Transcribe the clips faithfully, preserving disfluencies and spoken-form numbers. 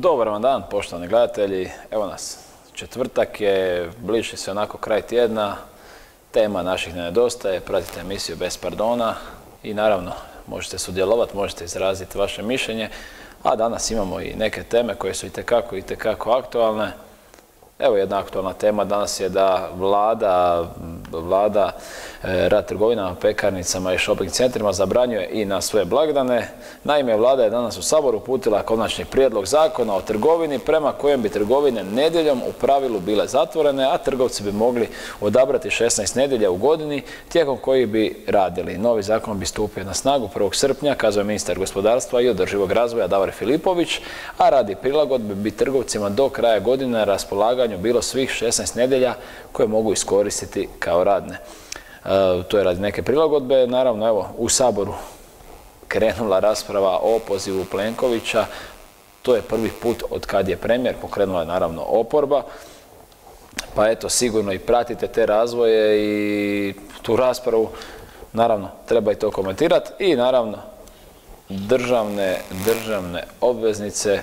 Dobar vam dan, poštovani gledatelji. Evo nas, četvrtak je, bliži se onako kraj tjedna, tema naših ne nedostaje, pratite emisiju Bez pardona i naravno možete sudjelovati, možete izraziti vaše mišljenje, a danas imamo i neke teme koje su itekako, itekako aktualne. Evo jedna aktualna tema danas je da vlada, vlada e, rad trgovinama, pekarnicama i shopping centrima zabranjuje i na sve blagdane. Naime, vlada je danas u Saboru uputila konačni prijedlog zakona o trgovini prema kojem bi trgovine nedjeljom u pravilu bile zatvorene, a trgovci bi mogli odabrati šesnaest nedjelja u godini tijekom kojih bi radili. Novi zakon bi stupio na snagu prvog srpnja, kazao je ministar gospodarstva i održivog razvoja Davor Filipović, a radi prilagodbe bi trgovcima do kraja godine na raspolaganju bilo svih šesnaest nedjelja koje mogu iskoristiti kao radne. E, to je radi neke prilagodbe. Naravno, evo, u Saboru krenula rasprava o opozivu Plenkovića. To je prvi put od kad je premijer, pokrenula je naravno oporba. Pa eto, sigurno i pratite te razvoje i tu raspravu. Naravno, treba i to komentirati. I naravno, državne, državne obveznice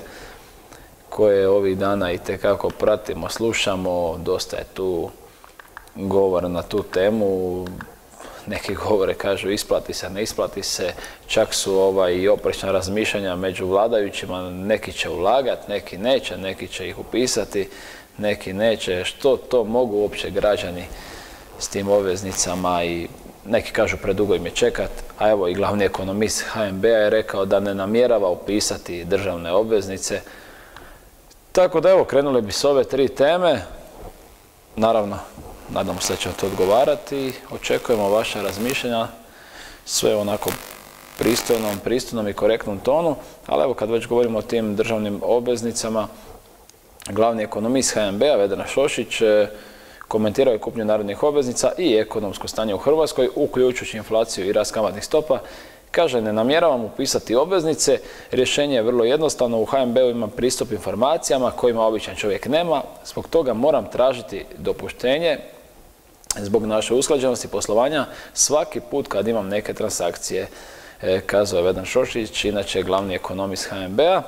koje ovih dana itekako pratimo, slušamo, dosta je tu govora na tu temu. Neki govore kažu isplati se, ne isplati se, čak su ovaj, i oprečna razmišljanja među vladajućima, neki će ulagati, neki neće, neki će ih upisati, neki neće. Što to mogu uopće građani s tim obveznicama i neki kažu predugo im je čekat, a evo i glavni ekonomist H N B-a je rekao da ne namjerava upisati državne obveznice. Tako da evo, krenuli bi s ove tri teme. Naravno, nadamo se da ćemo to odgovarati i očekujemo vaša razmišljenja, sve onako pristojnom, pristojnom i korektnom tonu. Ali evo, kad već govorimo o tim državnim obveznicama, glavni ekonomist H N B-a Vedran Šošić komentirao je kupnju narodnih obveznica i ekonomsko stanje u Hrvatskoj, uključujući inflaciju i rast kamatnih stopa. Kaže, ne namjeravam upisati obveznice, rješenje je vrlo jednostavno, u H N B-u imam pristup informacijama kojima običan čovjek nema, zbog toga moram tražiti dopuštenje zbog naše usklađenosti poslovanja svaki put kad imam neke transakcije, e, kazao je Vedran Šošić, inače glavni ekonomist H N B-a.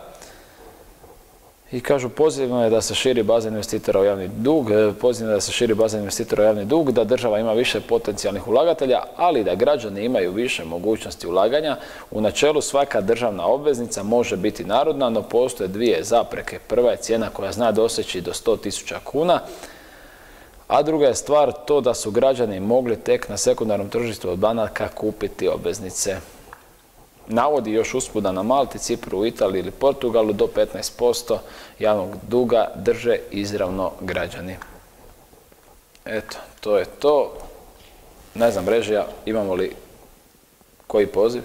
I kažu, pozitivno je da se širi bazen investitora u javni dug, pozitivno je da se širi bazen investitora u javni dug, da država ima više potencijalnih ulagatelja, ali da građani imaju više mogućnosti ulaganja. U načelu svaka državna obveznica može biti narodna, no postoje dvije zapreke. Prva je cijena koja zna doseći do sto tisuća kuna, a druga je stvar to da su građani mogli tek na sekundarnom tržištu od banaka kupiti obveznice. Navodi još usput da na Malti, Cipru, Italiji ili Portugalu do petnaest posto javnog duga drže izravno građani. Eto, to je to. Ne znam, režija, imamo li koji poziv?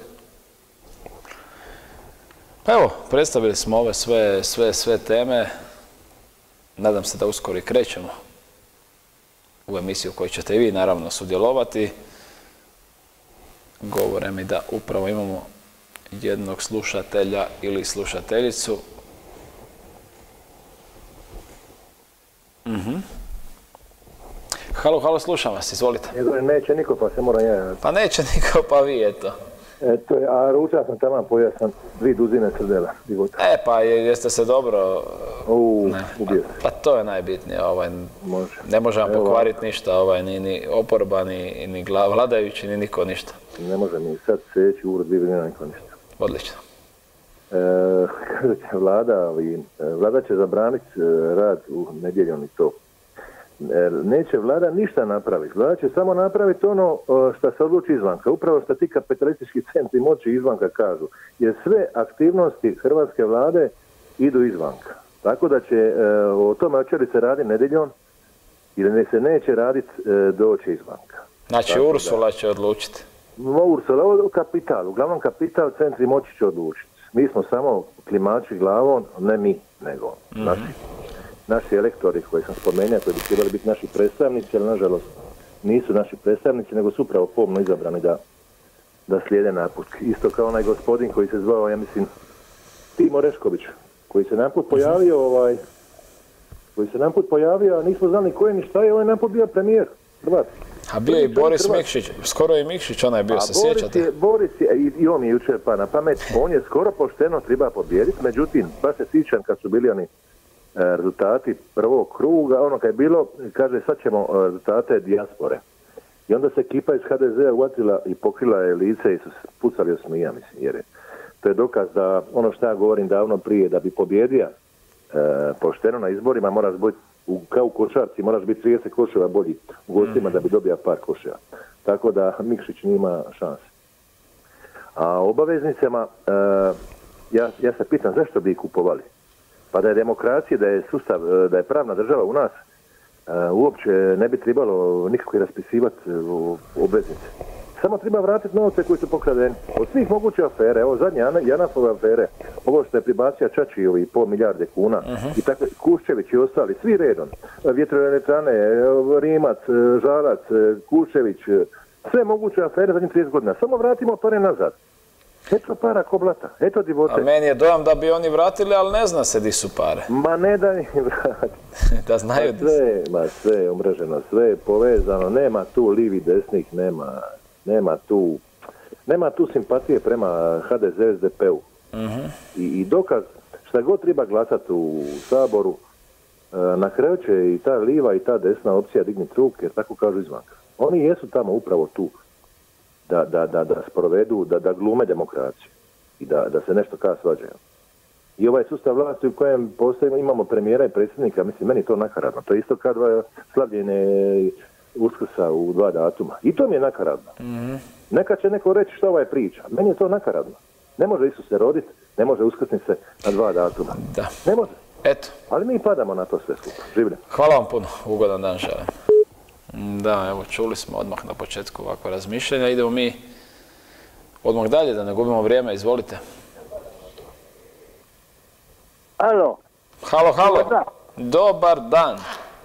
Evo, predstavili smo ove sve, sve, sve teme. Nadam se da uskoro i krećemo u emisiju u kojoj ćete i vi naravno sudjelovati. Govore mi da upravo imamo jednog slušatelja ili slušateljicu. Mhm. Halo, halo, slušam vas, izvolite. Neće niko, pa se mora ja... Pa neće niko, pa vi, eto. Eto, a ručao sam tamo, pojao sam dvije duzine srdela. E, pa jeste se dobro... Uuu, ubio se. Pa to je najbitnije, ovaj... Može. Ne može vam pokvariti ništa, ovaj, ni, ni oporba, ni, ni vladajući, ni niko ništa. Ne može mi sad seći uro dvije nema niko ništa. Odlično. E, kaže će vlada, vlada će zabraniti rad u nedjeljom i to. E, neće vlada ništa napraviti. Vlada će samo napraviti ono što se odluči izvanka. Upravo što ti kapitalistički centri moći izvanka kažu. Jer sve aktivnosti hrvatske vlade idu izvanka. Tako da će e, o tome hoće li se radi nedjeljom ili ne se neće raditi e, doći izvanka. Znači tako Ursula da, će odlučiti. Ursula, ovo kapital. Uglavnom kapital centri moći će odlučiti. Mi smo samo klimači glavom, ne mi, nego mm-hmm. naši, naši elektori koji sam spomenuo, koji bi trebali biti naši predstavnici, ali nažalost nisu naši predstavnici, nego su upravo pomno izabrani da, da slijede naputke. Isto kao onaj gospodin koji se zvao, ja mislim, Timo Orešković, koji se naput pojavio, ovaj, koji se naput pojavio, a nismo znali ko je ni šta je, ovaj naput bio premijer Hrvatski. A bio je i Boris Mikšić, skoro je Mikšić, onaj bio, se sjećate? Boris je, i on mi je jučer pa na pamet, on je skoro pošteno treba pobijediti, međutim, baš se sjećam kad su bili oni rezultati prvog kruga, ono kad je bilo, kaže sad ćemo rezultate dijaspore. I onda se ekipa iz ha de zea uvatila i pokrila je lice i su pucali od smija, mislim, jer je, to je dokaz da ono što ja govorim davno prije, da bi pobjedija e, pošteno na izborima moraš biti, u, kao u košarci, moraš biti trideset koševa bolji u gostima da bi dobio par koševa. Tako da Mikšić nima šanse. A obaveznicama, e, ja, ja se pitam zašto bi ih kupovali? Pa da je demokracija, da je sustav, da je pravna država u nas, uopće ne bi trebalo nikako raspisivati obveznice. Samo treba vratiti novce koji su pokradeni. Od svih mogućih afere, evo zadnje Janafove afere, ovo što je pribacio Čači, ovi pol milijarde kuna, uh-huh. i tako Kuščević i ostali, svi redom, vjetroelektrane, Rimac, Žalac, Kuščević, sve moguće afere zadnjih trideset godina. Samo vratimo pare nazad. Eto para ko blata, eto divote. A meni je dojam da bi oni vratili, ali ne zna se di su pare. Ma ne da im vrati. Da znaju ma sve, ma sve je umreženo, sve je povezano, nema tu livi desnih, nema, nema tu, nema tu simpatije prema ha de ze, es de pe u. Uh-huh. I, I dokaz, šta god treba glasati u Saboru, na kraju će i ta liva i ta desna opcija dignuti ruke, jer tako kažu izvanka. Oni jesu tamo upravo tu. Da, da, da, da sprovedu, da, da glume demokraciju i da, da se nešto kada svađaju. I ovaj sustav vlasti u kojem postoji, imamo premijera i predsjednika, mislim, meni je to nakaradno. To je isto kao dva slavljene Uskrsa u dva datuma. I to mi je nakaradno. Mm-hmm. Neka će neko reći što ovaj priča. Meni je to nakaradno. Ne može Isus se roditi, ne može uskrsniti se na dva datuma. Da. Ne može. Eto. Ali mi padamo na to sve skupa. Življe. Hvala vam puno. Ugodan dan želim. Da, evo, čuli smo odmah na početku ovakva razmišljanja. Idemo mi odmah dalje, da ne gubimo vrijeme. Izvolite. Alo. Halo, halo. Dobar dan. Dobar dan.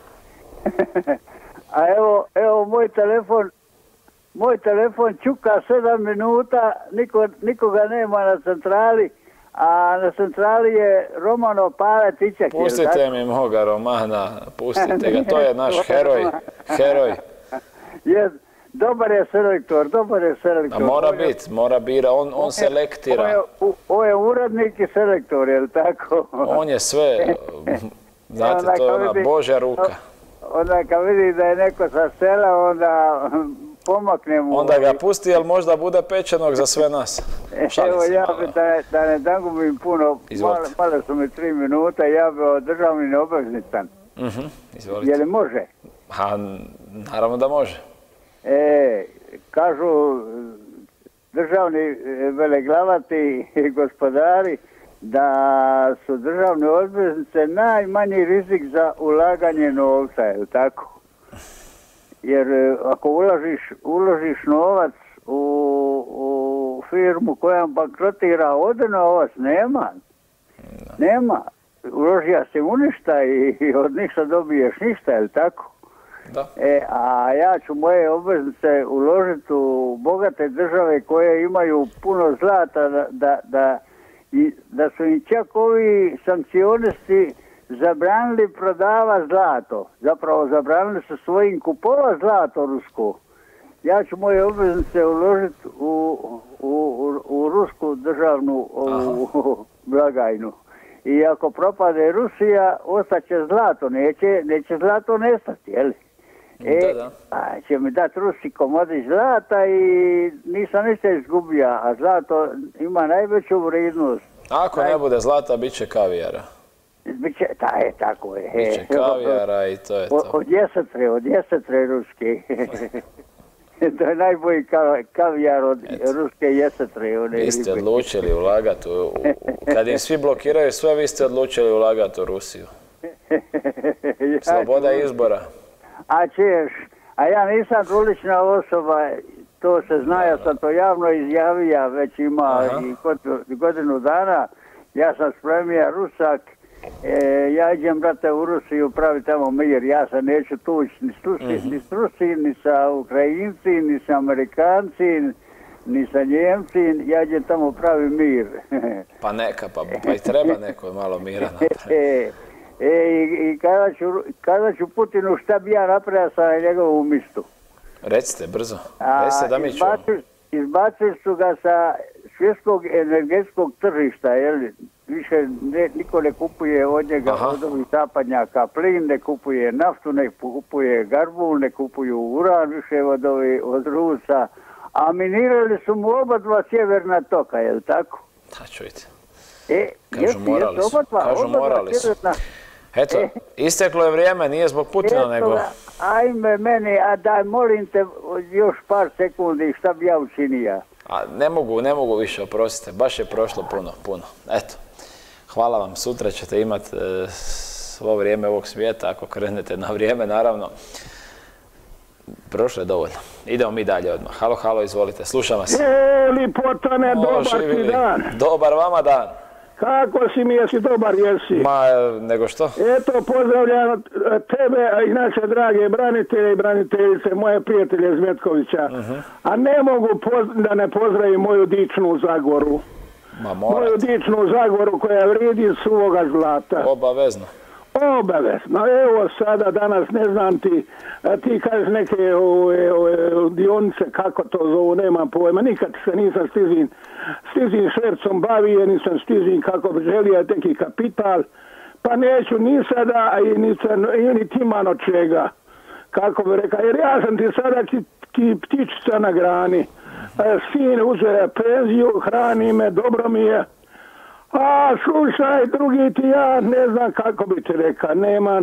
A evo, evo moj telefon, moj telefon čuka sedam minuta, niko, nikoga nema na centrali, a na centrali je Romano Pave Tičak. Pustite mi moga Romana, pustite ga, to je naš heroj, heroj. Je, dobar je selektor, dobar je selektor. A mora biti, mora bira, on, on selektira. On je, on je urednik i selektor, je li tako? On je sve, znate, to je ona Božja ruka. Onda kad vidi da je neko sa sela, onda pomakne mu. Onda ga pusti, jer možda bude pečenog za sve nas. Evo ja bi da, da ne dangubim puno, malo, malo su mi tri minuta, ja bi o državni obveznican. Uh-huh. Izvolite. Je li može? Ha, naravno da može. E, kažu državni veleglavati i gospodari da su državne obveznice najmanji rizik za ulaganje novca, je li tako? Jer ako uložiš, uložiš novac u, u firmu koja bankrotira, ode novac, nema. Da. Nema. Uložija se u ništa i, i od ništa dobiješ ništa, je li tako? Da. E, a ja ću moje obveznice uložiti u bogate države koje imaju puno zlata da, da, da, i, da su im čak ovi sankcionisti zabranili prodava zlato. Zapravo zabranili su svojim kupova zlato rusko. Ja ću moje obveznice uložiti u, u, u, u rusku državnu u, blagajnu. I ako propade Rusija, ostaće zlato. Neće, neće zlato nestati, jel? E, da, da. A, će mi dati Rusi komadić zlata i nisam ništa izgubio, a zlato ima najveću vrijednost. Ako ne bude zlata, bit će kavijara. Biće, ta je, tako je. Biće kavijara i to je to. Od jesetre, od jesetre ruske. To je najbolji kavijar od Eto. ruske jesetre. Vi ste odlučili ulagati, u, u, kad im svi blokiraju sve, vi ste odlučili ulagati u Rusiju. Sloboda izbora. A češ, a ja nisam dvolična osoba, to se zna, ja sam to javno izjavio, već ima i godinu dana. Ja sam spremija Rusak, e, ja idem, brate, u Rusiju pravi tamo mir, ja se neću tući ni s Rusi, uh-huh. ni s Rusi, ni sa Ukrajinci, ni sa Amerikanci, ni sa Njemci, ja idem tamo pravi mir. Pa neka, pa, pa i treba neko malo mira napraviti. E, e, i, i kada, ću, kada ću Putinu, šta bi ja napravio sa njegovom mistu? Recite, brzo. A, Recite da mi čujemo. izbacili, izbacili su ga sa svjetskog energetskog tržišta, jel? Više ne, niko ne kupuje od njega, Aha. od ovih zapadnjaka plin, ne kupuje naftu, ne kupuje garbul, ne kupuju uran više od, ovih, od Rusa. A minirali su mu oba dva sjeverna toka, jel tako? Da, čujte. E, Kažu jesu, morali jesu, su. oba dva, Kažu oba dva morali su. sjeverna. Eto, E. isteklo je vrijeme, nije zbog Putina, Eto nego... ga, ajme meni, a daj molim te još par sekundi šta bi ja učinija. A ne mogu, ne mogu više, oprostite, baš je prošlo puno, puno. Eto, hvala vam, sutra ćete imati e, svo vrijeme ovog svijeta, ako krenete na vrijeme, naravno. Prošlo je dovoljno. Idemo mi dalje odmah. Halo, halo, izvolite, slušam vas. E, Lipotane, O, dobar ti živjeli. dan. Dobar vama dan. Kako si mi, jesi dobar, jesi? Ma, e, nego što? Eto, pozdravljam tebe, a i naše drage branitelje i braniteljice, moje prijatelje iz Metkovića. A ne mogu poz- da ne pozdravim moju dičnu Zagoru. Ma, Moju morate. dičnu Zagoru koja vridi suvoga zlata. Obavezno. Obavezno. Evo sada, danas, ne znam ti, a ti kažeš neke ove, ove, dionice, kako to zovu, nemam pojma. Nikad se nisam stizin, stizin švercom bavio, nisam stizin kako bi želio neki kapital. Pa neću ni sada, a i nisam, i niti imam od čega. Kako bi rekao, jer ja sam ti sada ki, ki ptičica na grani. E, sin uzeo penziju, hrani me, dobro mi je. A slušaj, drugi ti ja ne znam kako bi ti rekao, nemam.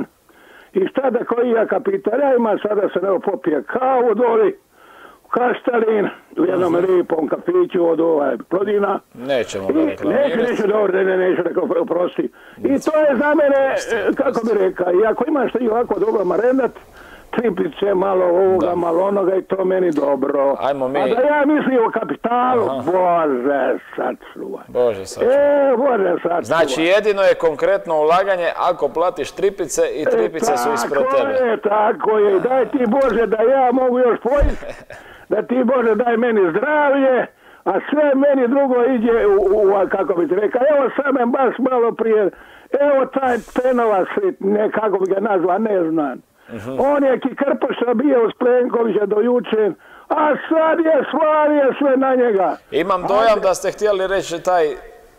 I šta da koji ja kapital, ja imam sada se evo popije kavu doli u Kaštalin, u jednom lijepom kafiću od ovaj Plodina. Nećemo ga I reklamirati. neću, neću, dobro, ne, ne, neću, rekao, oprosti. I to je za mene, e, kako bi rekao, i ako imaš ti ovako dobro marendat, tripice, malo ovoga, Da. malo onoga i to meni dobro. Ajmo mi- A da ja mislim o kapitalu, Bože, sačuvaj. Bože, sad ću. E, Bože, sačuvaj. Znači, jedino je konkretno ulaganje ako platiš tripice i tripice su ispred tako tebe. je, tako je. Daj ti Bože da ja mogu još pojesti, da ti Bože daj meni zdravlje, a sve meni drugo ide u, u, u kako bi ti rekao. Evo sam baš malo prije, evo taj Penova srit, ne kako bi ga nazva, ne znam. On je ki Krpoša bio uz Plenkovića do jučer, a sad je svalio sve na njega. Imam dojam da ste htjeli reći taj,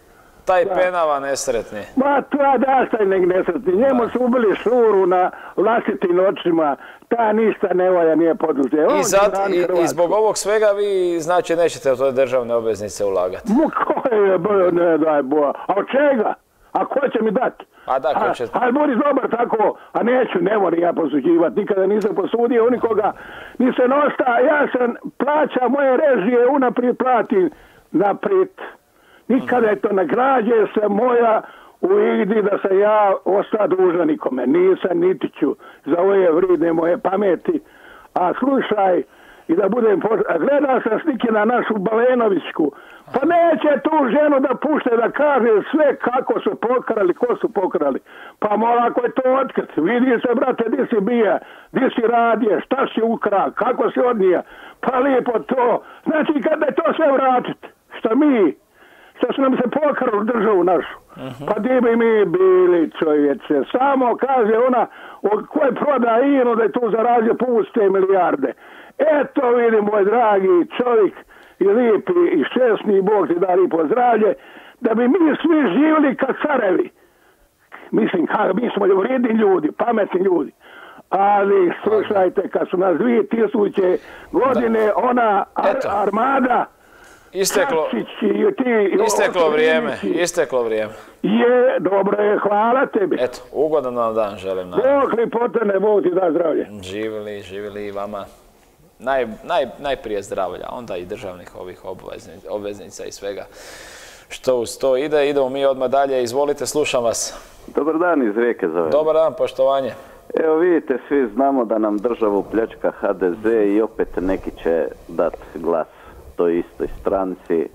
taj Penava nesretni. Ma to da taj nek nesretni. Njemu su ubili šuru na vlastitim očima. Ta ništa ne valja nije poduzeo. On I, će zat, braniti i, Hrvatsku. I zbog ovog svega vi znači nećete u toj državne obveznice ulagati. Mu koje je, bo- ne daj Boga. A od čega? A ko će mi dati? A da, ko će... Ali budi dobar tako, a neću, ne moram ja posuđivati, nikada nisam posudio u nikoga, ni se nosta, ja sam plaća moje režije, unaprijed platim naprijed. Nikada je to nagrađe se moja u igdi da se ja osta dužan nikome, nisam niti ću za ove vridne moje pameti. A slušaj, i da budem poz... A gledao sam slike na našu Balenovićku, pa neće tu ženu da pušte da kaže sve kako su pokrali, ko su pokrali. Pa mora ako je to otkrit, vidi se brate di si bija, di si radio, šta si ukra, kako si odnija, pa lijepo to. Znači kada je to sve vratit, šta mi, šta su nam se pokrali državu našu. Pa di bi mi bili čovječe, samo kaže ona od koje proda Inu da je tu zarazio puste milijarde. Eto vidi moj dragi čovjek i lijepi i šesni Bog ti da lijepo zdravlje, da bi mi svi živjeli kao carevi. Mislim, kako, mi smo vrijedni ljudi, pametni ljudi. Ali slušajte, kad su nas dvije tisuće godine ona ar, Eto. armada Isteklo, Kačić i ti, isteklo vrijeme, Ostojići, isteklo vrijeme. je, dobro je, hvala tebi. Eto, ugodan vam dan želim. naravno. Bog li potene, Bog ti da zdravlje. Živjeli, živjeli i vama. Naj, naj, najprije zdravlja, onda i državnih ovih obveznica, obveznica i svega što uz to ide. Idemo mi odmah dalje, izvolite, slušam vas. Dobar dan, iz Rijeke zovem. Dobar dan, poštovanje. Evo vidite, svi znamo da nam državu pljačka ha de ze i opet neki će dati glas toj istoj stranci.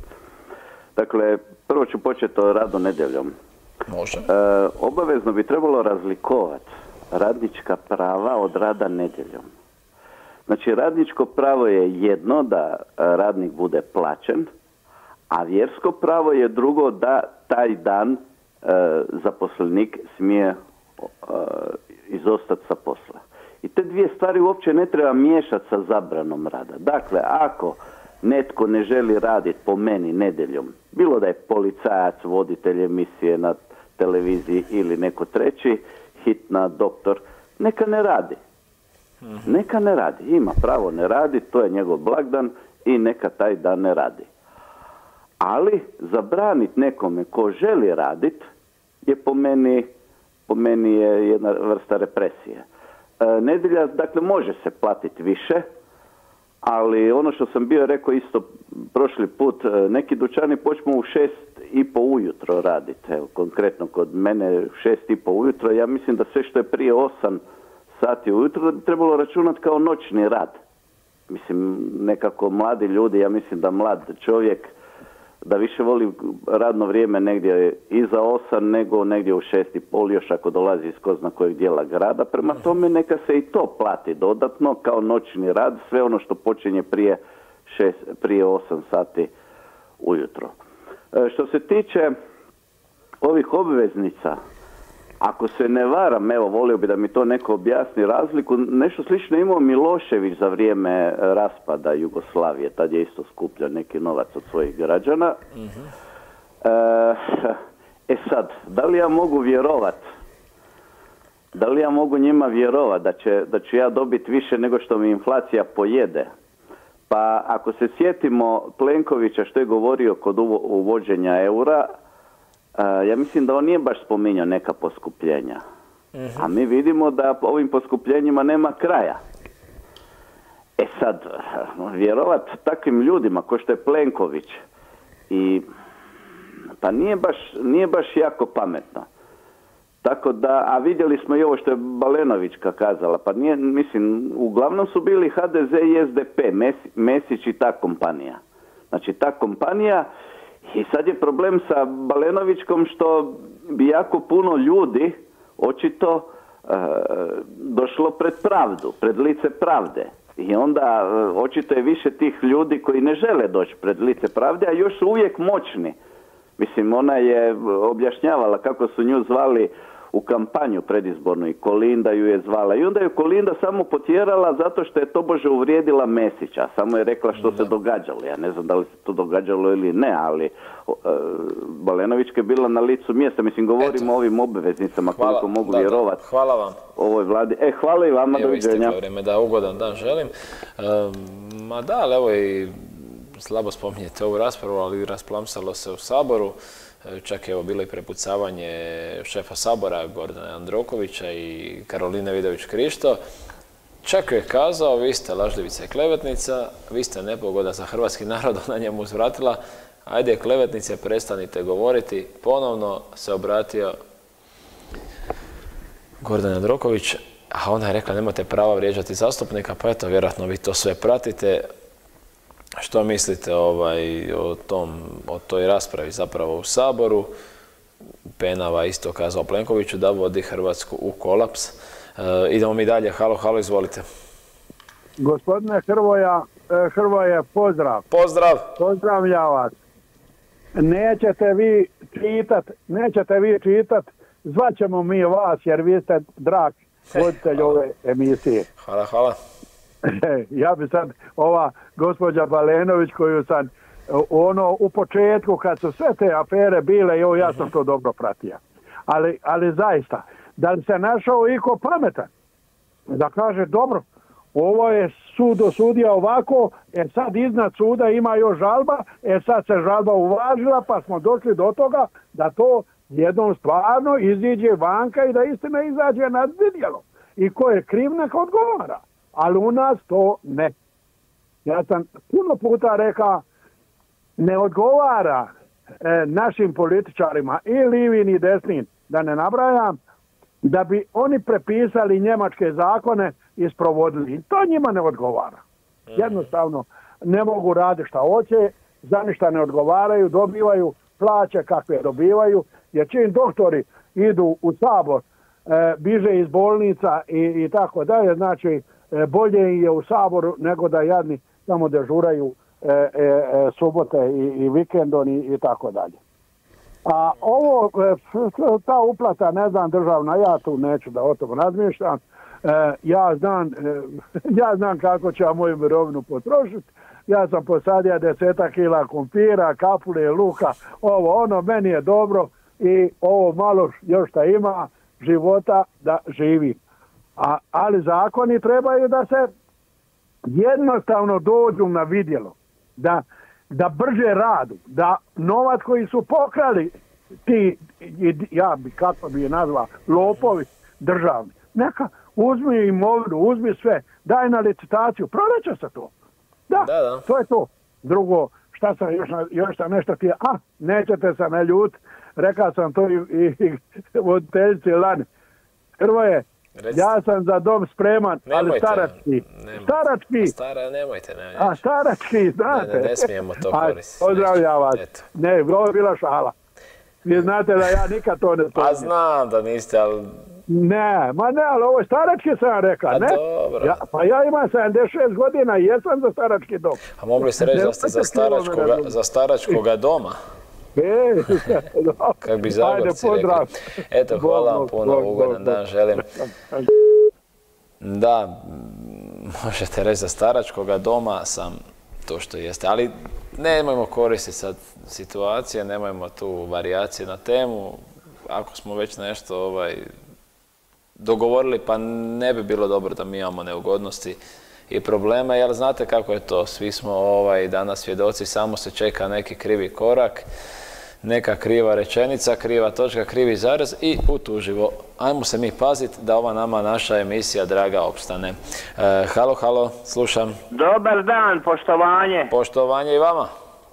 Dakle, prvo ću početi o radu nedjeljom. Može. E, obavezno bi trebalo razlikovati radnička prava od rada nedjeljom. Znači, radničko pravo je jedno da radnik bude plaćen, a vjersko pravo je drugo da taj dan e, zaposlenik smije e, izostati sa posla. I te dvije stvari uopće ne treba miješati sa zabranom rada. Dakle, ako netko ne želi raditi po meni nedjeljom, bilo da je policajac, voditelj emisije na televiziji ili neko treći, hitna, doktor, neka ne radi. Neka ne radi. Ima pravo ne radi, to je njegov blagdan i neka taj dan ne radi. Ali zabraniti nekome ko želi raditi je po meni, po meni je jedna vrsta represije. E, nedjelja, dakle, može se platiti više, ali ono što sam bio rekao isto prošli put, neki dućani počnu u šest i po ujutro raditi. Evo, konkretno kod mene u šest i po ujutro, ja mislim da sve što je prije osam sati ujutro da bi trebalo računati kao noćni rad. Mislim, nekako mladi ljudi, ja mislim da mlad čovjek da više voli radno vrijeme negdje iza osam nego negdje u šest i pol, još ako dolazi iz ko zna kojeg dijela grada. Prema tome neka se i to plati dodatno kao noćni rad, sve ono što počinje prije, šest, prije osam sati ujutro. E, što se tiče ovih obveznica, ako se ne varam, evo, volio bi da mi to neko objasni razliku, nešto slično imao Milošević za vrijeme raspada Jugoslavije, tad je isto skupljao neki novac od svojih građana. Uh-huh. E, e sad, da li ja mogu vjerovat, da li ja mogu njima vjerovat da, će, da ću ja dobiti više nego što mi inflacija pojede? Pa ako se sjetimo Plenkovića što je govorio kod uvođenja eura, Uh, ja mislim da on nije baš spominjao neka poskupljenja. Uh-huh. A mi vidimo da ovim poskupljenjima nema kraja. E sad, vjerovat takvim ljudima ko što je Plenković, i pa nije baš, nije baš jako pametno. Tako da, a vidjeli smo i ovo što je Balenovićka kazala, pa nije, mislim, uglavnom su bili ha de ze i es de pe, Mesić i ta kompanija. Znači, ta kompanija. I sad je problem sa Balenovićkom što bi jako puno ljudi očito e, došlo pred pravdu, pred lice pravde. I onda e, očito je više tih ljudi koji ne žele doći pred lice pravde, a još su uvijek moćni. Mislim, ona je objašnjavala kako su nju zvali u kampanju predizbornu i Kolinda ju je zvala. I onda je Kolinda samo potjerala zato što je tobože uvrijedila Mesića. Samo je rekla što se događalo. Ja ne znam da li se to događalo ili ne, ali uh, Balenovićka je bila na licu mjesta. Mislim, govorimo Eto. o ovim obveznicama hvala, koliko mogu vjerovati. Hvala vam. Ovoj vladi. E, hvala i vama. Evo isteklo vrijeme, da, ugodan dan želim. Um, ma da, ali evo i slabo spominjete ovu raspravu, ali rasplamsalo se u Saboru. Čak je evo bilo i prepucavanje šefa Sabora Gordana Jandrokovića i Karoline Vidović-Krišto. Čak je kazao, vi ste lažljivica i klevetnica, vi ste nepogoda za hrvatski narod, ona njemu uzvratila, ajde klevetnice, prestanite govoriti. Ponovno se obratio Gordan Jandroković, a ona je rekla nemate prava vrijeđati zastupnika, pa eto, vjerojatno vi to sve pratite. Što mislite ovaj, o, tom, o toj raspravi zapravo u Saboru? Penava isto kazao Plenkoviću da vodi Hrvatsku u kolaps. E, idemo mi dalje. Halo, halo, izvolite. Gospodine Hrvoja, Hrvoje, pozdrav. Pozdrav. Pozdravljam vas. Nećete vi čitat, nećete vi čitat, zvaćemo mi vas jer vi ste drag voditelj ove emisije. Hvala, hvala. Ja bi sad, ova gospođa Balenović koju sam ono u početku kad su sve te afere bile, jo, ja sam to dobro pratio. Ali, ali zaista, da li se našao iko pametan da kaže dobro, ovo je sud osudio ovako, e sad iznad suda ima još žalba, e sad se žalba uvažila pa smo došli do toga da to jednom stvarno iziđe vanka i da istina izađe na vidjelo. I ko je kriv neka odgovara. Ali u nas to ne. Ja sam puno puta rekao, ne odgovara e, našim političarima i livim i desnim, da ne nabrajam, da bi oni prepisali njemačke zakone i sprovodili. To njima ne odgovara. Jednostavno ne mogu raditi šta hoće, za ništa ne odgovaraju, dobivaju plaće kakve dobivaju, jer čim doktori idu u Sabor, e, biže iz bolnica i, i tako dalje, znači bolje je u Saboru nego da jadni samo dežuraju e, e, subote i, i vikendom i, i tako dalje. A ovo, e, ta uplata, ne znam, državna, ja tu neću da o tom razmišljam, ja znam, ja znam kako ću ja moju mirovinu potrošiti. Ja sam posadio deseta kila kumpira, kapule, luka, ovo ono, meni je dobro i ovo malo još šta ima života da živi. A, ali zakoni trebaju da se jednostavno dođu na vidjelo, da, da brže radu, da novac koji su pokrali ti, ja bi kako bi je nazvao, lopovi državni, neka uzmi imovinu, uzmi sve, daj na licitaciju, prodaće se to. Da, da, da, to je to. Drugo, šta sam još, još sam nešto ti, a, nećete se ne ljut, rekao sam to i, i, i voditeljci lani. Hrvoje, Reci. Ja sam za dom spreman, nemojte, ali starački. Nemojte. Starački. Stara, nemojte, nemojte. A starački, znate. Ne, ne, ne smijemo to koristiti. Pozdravljam vas. Eto. Ne, ovo je bila šala. Vi znate da ja nikad to ne spominjem. Pa znam da niste, ali... Ne, ma ne, ali ovo je starački sam rekao, a ne? Dobro. Ja, pa ja imam sedamdeset šest godina i jesam za starački dom. A mogli ste reći da ste za staračkoga, za staračkoga doma? E, kako bi Zagorci rekli. Eto, hvala vam puno, ugodan dan želim. Da, možete reći za staračkoga doma sam to što jeste, ali nemojmo koristiti sad situacije, nemojmo tu varijacije na temu. Ako smo već nešto ovaj, dogovorili, pa ne bi bilo dobro da mi imamo neugodnosti i probleme, jer znate kako je to, svi smo ovaj, danas svjedoci, samo se čeka neki krivi korak, neka kriva rečenica, kriva točka, krivi zarez i put uživo. Ajmo se mi paziti da ova nama naša emisija draga opstane. E, halo, halo, slušam. Dobar dan, poštovanje. Poštovanje i vama.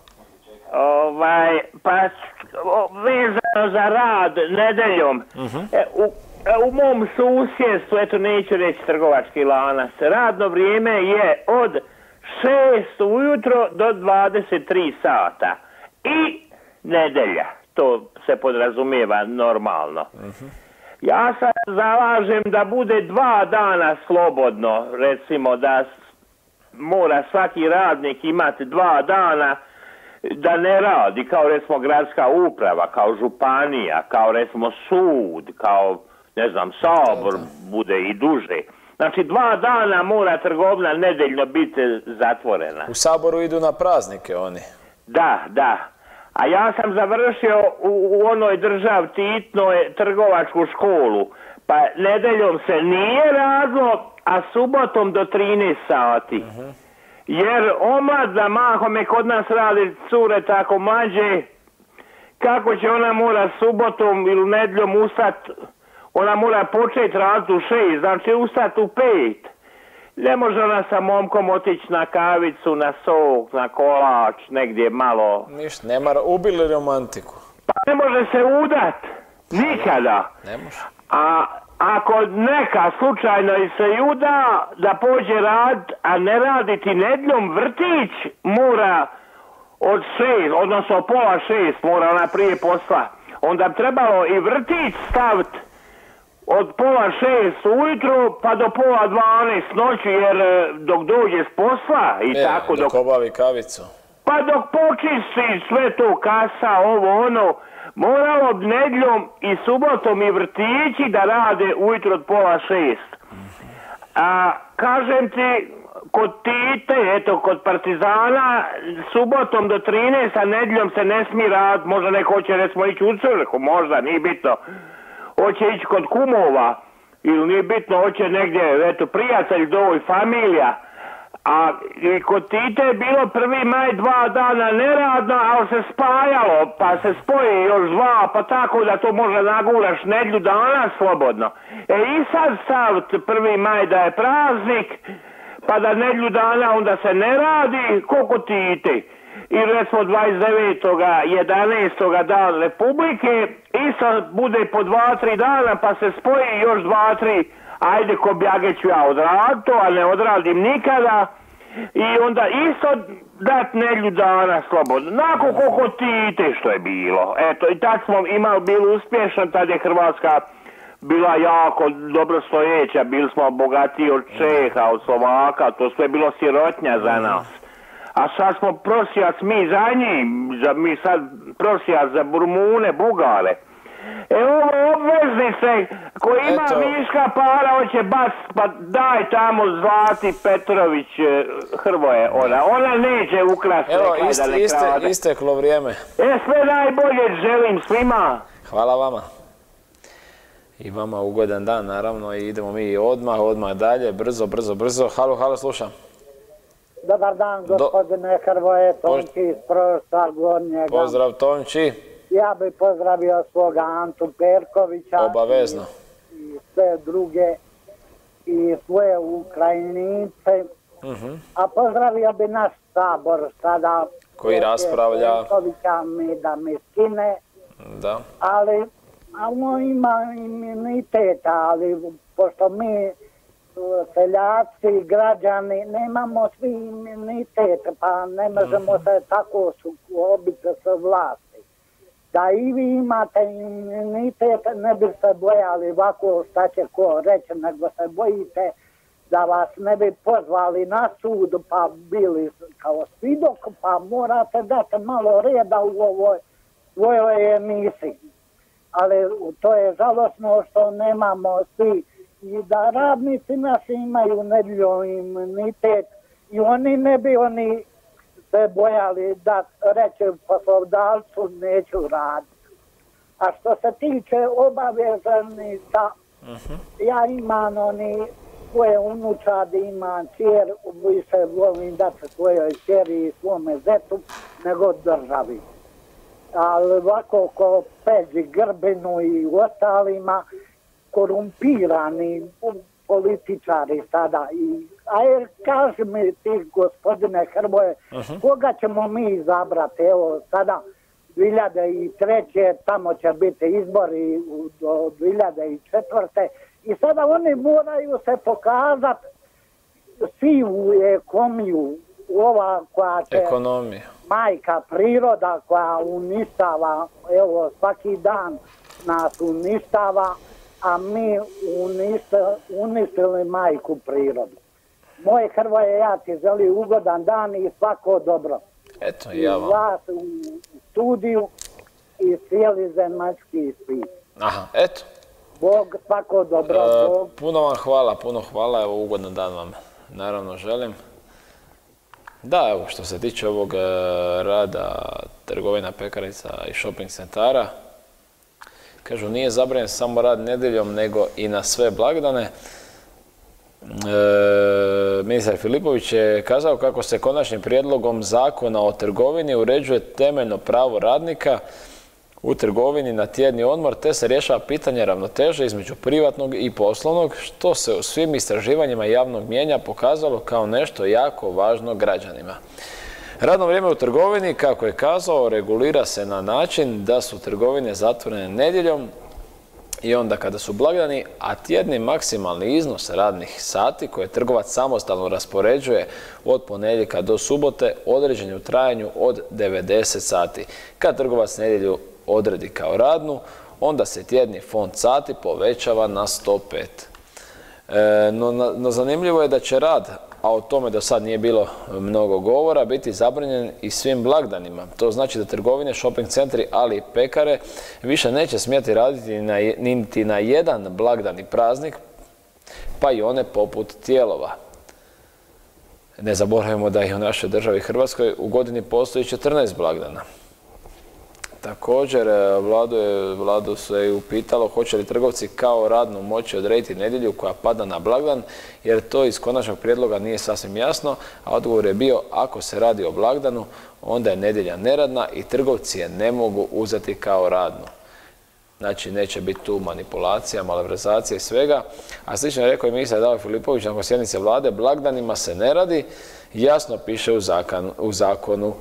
Ovaj, pa vezano za rad nedeljom, uh-huh. e, u, u mom susjedstvu, eto neću reći trgovački lanac, radno vrijeme je od šest ujutro do dvadeset tri sata i nedelja, to se podrazumijeva normalno. Uh-huh. Ja sad zalažem da bude dva dana slobodno, recimo da mora svaki radnik imati dva dana da ne radi, kao recimo gradska uprava, kao županija, kao recimo sud, kao ne znam, sabor bude i duže. Znači dva dana mora trgovina nedeljno biti zatvorena. U saboru idu na praznike oni. Da, da. A ja sam završio u, u onoj državtitnoj trgovačku školu, pa nedeljom se nije radilo, a subotom do trinaest sati. Uh-huh. Jer omladna mahome kod nas radi cure tako mlađe, kako će ona mora subotom ili nedjeljom ustati, ona mora početi raditi u šest, znači ustati u pet. Ne može ona sa momkom otići na kavicu, na sok, na kolač, negdje malo. Ništa, nema, ubili romantiku. Pa ne može se udat, nikada. Ne može. A ako neka slučajno se uda da pođe rad, a ne raditi nedjeljom, vrtić mora od šest, odnosno pola šest, mora ona prije posla. Onda bi trebalo i vrtić staviti od pola šest ujutru pa do pola dvanaest noći, jer dok dođe s posla i e, tako dok... dok obavi kavicu. Pa dok počisti sve to kasa, ovo ono, moralo bi nedjeljom i subotom i vrtići da rade ujutro od pola šest. A kažem ti, kod Tite, eto, kod Partizana, subotom do trinaest, a nedjeljom se ne smije raditi, možda neko hoće recimo ići u crkvu, možda, nije bitno. Hoće ići kod kumova, ili nije bitno, hoće negdje, eto, prijatelj, dovoj, familija. A i kod Tite je bilo prvi maj dva dana neradno, ali se spajalo, pa se spoje još dva, pa tako da to možda naguraš nedlju dana slobodno. E i sad staviti prvi maj da je praznik, pa da nedlju dana onda se ne radi, ko kod Tite. I recimo dvadeset devetog jedanaestog dan Republike, isto bude po dva, tri dana, pa se spoji još dva, tri, ajde ko bjage ću ja odraditi to, ali ne odradim nikada. I onda isto dat nedlju dana slobodno. Nakon koliko Tite što je bilo. Eto, i tad smo imali, bili uspješno, tad je Hrvatska bila jako dobro stojeća, bili smo bogatiji od Čeha, od Slovaka, to sve je bilo sirotnja za nas. A sad smo prosjac mi za njim, za, mi sad prosjac za Burmune, Bugare. E ovo obveznice koji ima Eto. viška para, hoće bac, pa daj tamo Zlati Petrović e, Hrvoje, ona, ona neće ukrasti. Evo, rekla je iste, da ne iste, krade. isteklo vrijeme. E, sve najbolje želim svima. Hvala vama. I vama ugodan dan, naravno, i idemo mi odmah, odmah dalje, brzo, brzo, brzo. Halo, halo, slušam. Dobar dan, gospodine Hrvoje, Tonči iz Prošta Gornjega. Pozdrav, Tonči. Ja bih pozdravio svoga Antu Perkovića. Obavezno. I sve druge i svoje Ukrajinice. Mhm. A pozdravio bi naš sabor sada. Koji raspravlja. Perkovića mi da mi skine. Da. Ali, a on ima imuniteta, ali pošto mi seljaci, građani, nemamo svi imunitet, pa ne možemo se tako sukobiti sa vlasti. Da i vi imate imunitet, ne bi se bojali ovako šta će ko reći, nego se bojite da vas ne bi pozvali na sud, pa bili kao svjedok, pa morate dati malo reda u ovoj svojoj emisiji. Ali to je žalosno što nemamo svi i da radnici naši imaju nedjeljom imunitet i oni ne bi oni se bojali da reće poslodavcu neću raditi. A što se tiče obavezanica, uh-huh. ja imam oni svoje unučadi, imam čer, više volim dati svojoj čeri i svome zetu nego državi. Ali ovako ko Peđi Grbinu i ostalima, korumpirani političari sada. I, a jer kaži mi ti, gospodine Hrvoje, uh-huh. koga ćemo mi izabrati? Evo sada dvije hiljade treće. tamo će biti izbori do dvije hiljade četvrte. I sada oni moraju se pokazati sivu ekonomiju, ova koja će... Ekonomija. Majka priroda koja uništava, evo svaki dan nas uništava, a mi uništa, uništili majku prirodu. Moj Hrvoje, ja ti želim ugodan dan i svako dobro. Eto, ja vam. I vas u studiju i cijeli zemaljski svijet. Aha, eto. Bog, svako dobro. E, Bog. Puno vam hvala, puno hvala, evo ugodan dan vam naravno želim. Da, evo, što se tiče ovog e, rada trgovina, pekarica i shopping centara, kažu nije zabranjen samo rad nedjeljom, nego i na sve blagdane. E, ministar Filipović je kazao kako se konačnim prijedlogom zakona o trgovini uređuje temeljno pravo radnika u trgovini na tjedni odmor, te se rješava pitanje ravnoteže između privatnog i poslovnog, što se u svim istraživanjima javnog mnijenja pokazalo kao nešto jako važno građanima. Radno vrijeme u trgovini, kako je kazao, regulira se na način da su trgovine zatvorene nedjeljom i onda kada su blagdani, a tjedni maksimalni iznos radnih sati koje trgovac samostalno raspoređuje od ponedjeljka do subote određen je u trajanju od devedeset sati. Kad trgovac nedjelju odredi kao radnu, onda se tjedni fond sati povećava na sto pet. E, no, no zanimljivo je da će rad, a o tome do sad nije bilo mnogo govora, biti zabranjen i svim blagdanima. To znači da trgovine, shopping centri, ali i pekare više neće smjeti raditi niti na jedan blagdani praznik, pa i one poput Tijelova. Ne zaboravimo da i u našoj državi Hrvatskoj u godini postoji četrnaest blagdana. Također, vladu, je, vladu se je upitalo hoće li trgovci kao radnu moći odrediti nedjelju koja pada na blagdan, jer to iz konačnog prijedloga nije sasvim jasno, a odgovor je bio ako se radi o blagdanu, onda je nedjelja neradna i trgovci je ne mogu uzeti kao radnu. Znači, neće biti tu manipulacija, malverzacija i svega. A slično je rekao i ministar Davor Filipović nakon sjednice vlade, blagdanima se ne radi, jasno piše u, zakon, u zakonu.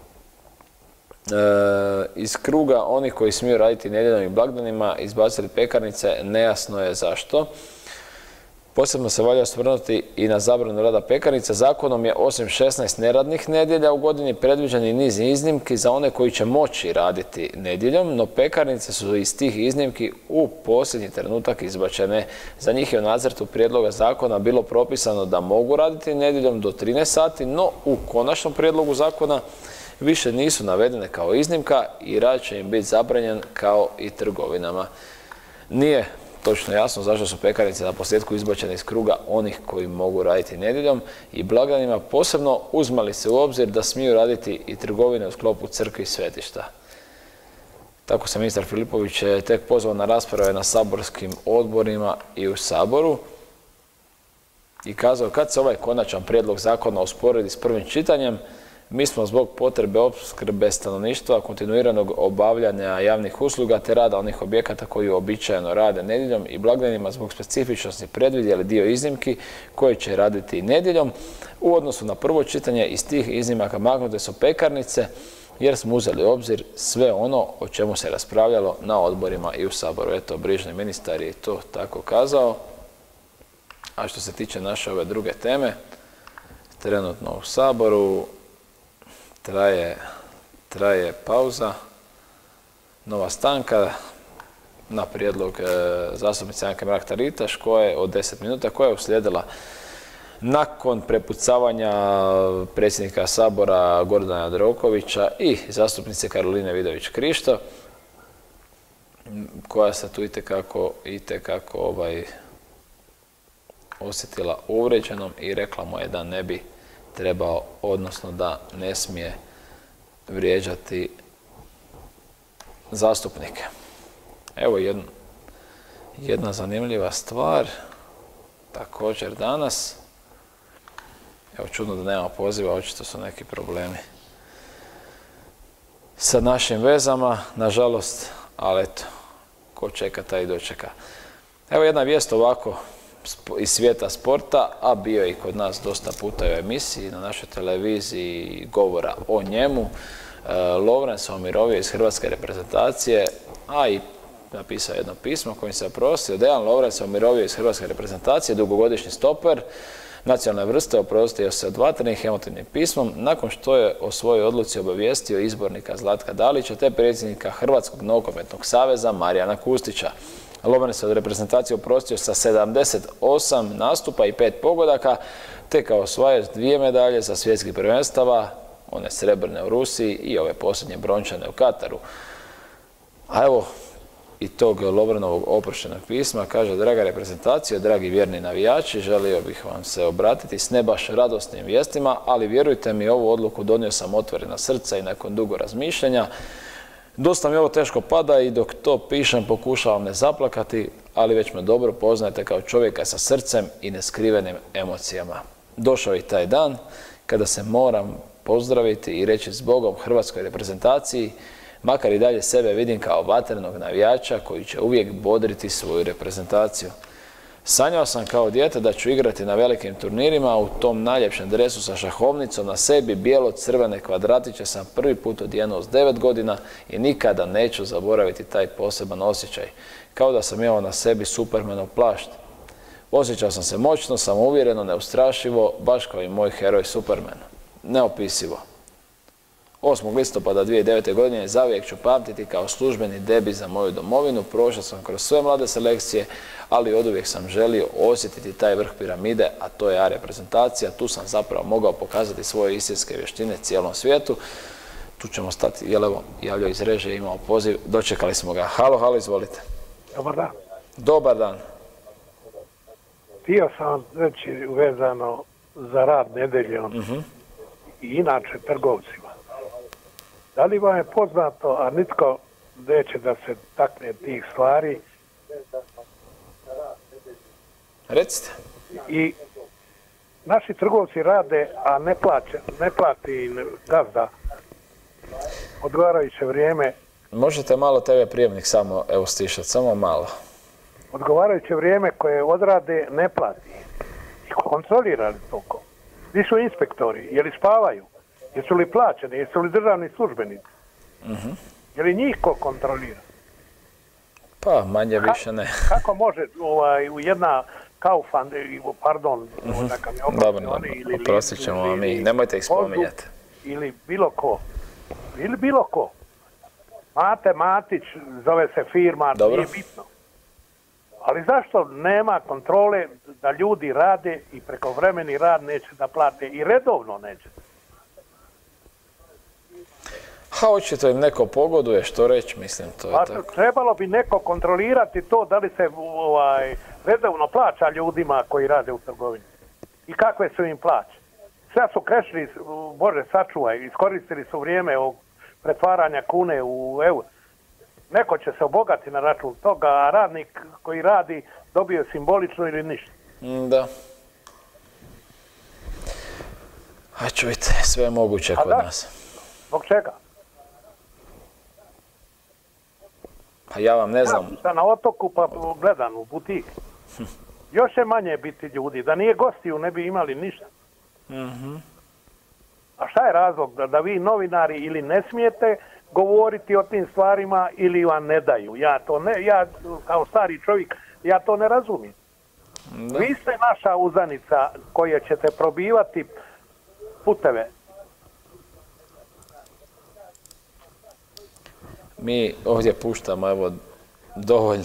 E, iz kruga onih koji smiju raditi nedjeljom i blagdanima izbacili pekarnice, nejasno je zašto. Posebno se valja osvrnuti i na zabranu rada pekarnica. Zakonom je osim šesnaest neradnih nedjelja u godini predviđen i niz iznimki za one koji će moći raditi nedjeljom, no pekarnice su iz tih iznimki u posljednji trenutak izbačene. Za njih je u nacrtu prijedloga zakona bilo propisano da mogu raditi nedjeljom do trinaest sati, no u konačnom prijedlogu zakona više nisu navedene kao iznimka i rad će im biti zabranjen kao i trgovinama. Nije točno jasno zašto su pekarnice na posljedku izbačene iz kruga onih koji mogu raditi nedjeljom i blagdanima, posebno uzmali se u obzir da smiju raditi i trgovine u sklopu crkvi i svetišta. Tako se ministar Filipović tek pozvao na rasprave na saborskim odborima i u Saboru i kazao kad se ovaj konačan prijedlog zakona usporedi s prvim čitanjem, mi smo zbog potrebe opskrbe stanovništva, kontinuiranog obavljanja javnih usluga te rada onih objekata koji uobičajeno rade nedjeljom i blagdanima zbog specifičnosti predvidjeli dio iznimki koji će raditi nedjeljom. U odnosu na prvo čitanje iz tih iznimaka maknute su pekarnice jer smo uzeli u obzir sve ono o čemu se raspravljalo na odborima i u Saboru. Eto, brižni ministar je to tako kazao. A što se tiče naše ove druge teme, trenutno u Saboru traje, traje pauza, nova stanka na prijedlog e, zastupnice Anke Mrak-Taritaš koja je od deset minuta koja je uslijedila nakon prepucavanja predsjednika Sabora Gordana Jandrokovića i zastupnice Karoline Vidović-Krišto, koja se tu itekako, itekako ovaj, osjetila uvrijeđenom i rekla mu je da ne bi trebao, odnosno da ne smije vrijeđati zastupnike. Evo jedna, jedna zanimljiva stvar, također danas. Evo, čudno da nema poziva, očito su neki problemi sa našim vezama, nažalost, ali eto, ko čeka taj i dočeka. Evo jedna vijest ovako iz svijeta sporta, a bio je i kod nas dosta puta u emisiji, na našoj televiziji govora o njemu. Lovren se umirovio iz hrvatske reprezentacije, a i napisao jedno pismo kojim se oprostio. Dejan Lovren se umirovio iz hrvatske reprezentacije, dugogodišnji stoper nacionalne vrste, oprostio se od vatrenih emotivnim pismom, nakon što je o svojoj odluci obavijestio izbornika Zlatka Dalića te predsjednika Hrvatskog nogometnog saveza Marijana Kustića. Lovren se od reprezentacije oprostio sa sedamdeset osam nastupa i pet pogodaka, te kao osvajač dvije medalje za svjetskih prvenstava, one srebrne u Rusiji i ove posljednje brončane u Kataru. A evo i tog Lovrenovog oproštenog pisma kaže: draga reprezentacija, dragi vjerni navijači, želio bih vam se obratiti s ne baš radosnim vijestima, ali vjerujte mi, ovu odluku donio sam otvorena srca i nakon dugo razmišljanja. Dosta mi ovo teško pada i dok to pišem pokušavam ne zaplakati, ali već me dobro poznajete kao čovjeka sa srcem i neskrivenim emocijama. Došao je taj dan kada se moram pozdraviti i reći zbogom hrvatskoj reprezentaciji, makar i dalje sebe vidim kao vatrenog navijača koji će uvijek bodriti svoju reprezentaciju. Sanjao sam kao dijete da ću igrati na velikim turnirima, u tom najljepšem dresu sa šahovnicom na sebi, bijelo-crvene kvadratiće sam prvi put odjenuo s devet godina i nikada neću zaboraviti taj poseban osjećaj. Kao da sam imao na sebi Supermanov plašt. Osjećao sam se moćno, samouvjereno, neustrašivo, baš kao i moj heroj Superman. Neopisivo. osmog listopada dvije tisuće devete. godine zauvijek ću pamtiti kao službeni debi za moju domovinu. Prošao sam kroz sve mlade selekcije, ali oduvijek sam želio osjetiti taj vrh piramide, a to je A reprezentacija. Tu sam zapravo mogao pokazati svoje istinske vještine cijelom svijetu. Tu ćemo stati, jel evo, javljao iz režije, imao poziv, dočekali smo ga. Halo, halo, izvolite. Dobar dan. Dobar dan. Htio sam reći vezano za rad nedeljom uh-huh. i inače trgovcima. Da li vam je poznato, a nitko neće da se takne tih stvari? Recite. I naši trgovci rade, a ne plaće, ne plati im gazda odgovarajuće vrijeme. Možete malo te ve prijemnik samo evo stišati, samo malo. Odgovarajuće vrijeme koje odrade ne plati. I kontrolirali toliko. Gdje su inspektori? Je li spavaju? Jesu li plaćeni? Jesu li državni službenici? Uh-huh. Je li njih ko kontrolira? Pa, manje više ne. Ka, kako može ovaj, u jedna Kaufland, pardon, uh-huh. neka mi Dobro, dobro, oprostit ćemo vam mi, nemojte ih spominjati. Ili bilo ko. Ili bilo ko. Mate Matić, zove se firma, dobro. Nije bitno. Ali zašto nema kontrole da ljudi rade i prekovremeni rad neće da plate i redovno neće? Ha, očito im neko pogoduje, što reći, mislim, to je Pa, tako. trebalo bi neko kontrolirati to da li se ovaj, redovno plaća ljudima koji rade u trgovini. I kakve su im plaće. Sve su krešili, Bože sačuvaj, iskoristili su vrijeme ovog pretvaranja kune u eur. Neko će se obogati na račun toga, a radnik koji radi dobio simbolično ili ništa. Da. A čujte, sve je moguće kod nas. Zbog čega? Pa ja vam ne znam. Ja sam na otoku pa gledam u butik. Još je manje biti ljudi. Da nije gostiju ne bi imali ništa. Mm-hmm. A šta je razlog? Da, da vi novinari ili ne smijete govoriti o tim stvarima ili vam ne daju? Ja to ne, ja kao stari čovjek, ja to ne razumijem. Da. Vi ste naša uzanica koje ćete probivati puteve. Mi ovdje puštamo, evo, dovoljno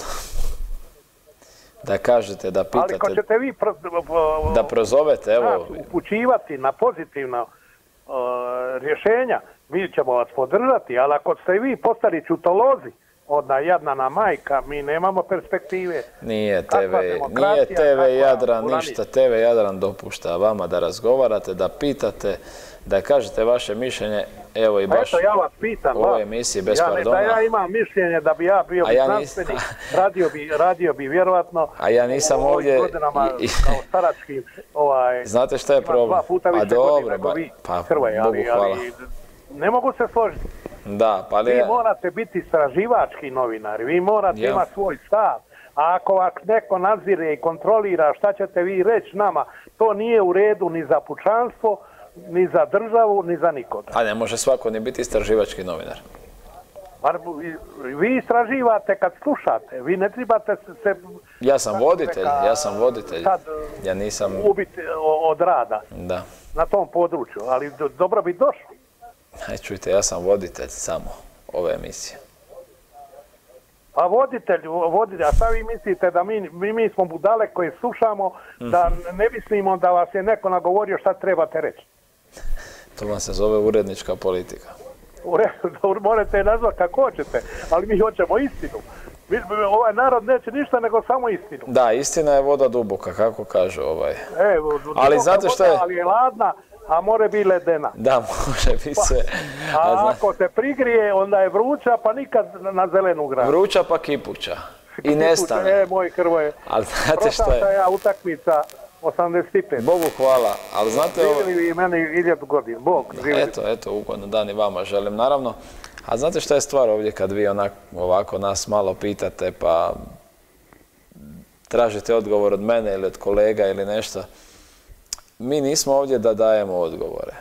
da kažete, da pitate, ali ako ćete vi pro, da prozovete, evo, upućivati na pozitivna uh, rješenja, mi ćemo vas podržati, ali ako ste vi postali čutolozi, odna jadnana majka, mi nemamo perspektive. Nije te ve, nije te ve Jadran, ništa te ve Jadran dopušta vama da razgovarate, da pitate, da kažete vaše mišljenje, evo i baš eto, ja vas pitam, u ovoj emisiji bez ja, pardona. Da ja imam mišljenje da bi ja bio ja znanstvenik, radio bi, radio bi vjerovatno. A ja nisam u ovdje... godinama, kao starački, ovaj, znate šta je problem? Dva puta više a dobro, godina, ba, vi, pa Hrvaj, Bogu ali, hvala. ali ne mogu se složiti. Da, pa li... Vi morate biti istraživački novinari, vi morate ja. imati svoj stav. A ako vas neko nadzire i kontrolira šta ćete vi reći nama, to nije u redu ni za pučanstvo, ni za državu, ni za nikoga. A ne može svako ni biti istraživački novinar. Vi istraživate kad slušate, vi ne trebate se... Ja sam voditelj, ja sam voditelj. Ja nisam... ubiti od rada. Da. Na tom području, ali do, dobro bi došlo. Aj, čujte, ja sam voditelj samo ove emisije. A voditelj, voditelj, a šta vi mislite da mi, mi, mi smo budale koji slušamo, mm-hmm. da ne mislimo da vas je neko nagovorio šta trebate reći? To vam se zove urednička politika. Morate je nazvati kako hoćete, ali mi hoćemo istinu. Mi, ovaj narod neće ništa nego samo istinu. Da, istina je voda duboka, kako kaže ovaj. E, ali znate što je... Ali je ladna, a more bi ledena. Da, može bi se... Pa, a, a ako se prigrije, onda je vruća, pa nikad na zelenu granu. Vruća pa kipuća. I kipuća, nestane. E, moj Hrvoje. Ali znate što je... Prošla ja utakmica osamdeset pet. Bogu hvala, ali znate... Živjeli vi meni hiljadu godina, Bog. Živjeli. Eto, eto, ugodno dan i vama želim, naravno. A znate šta je stvar ovdje kad vi onak, ovako nas malo pitate pa tražite odgovor od mene ili od kolega ili nešto. Mi nismo ovdje da dajemo odgovore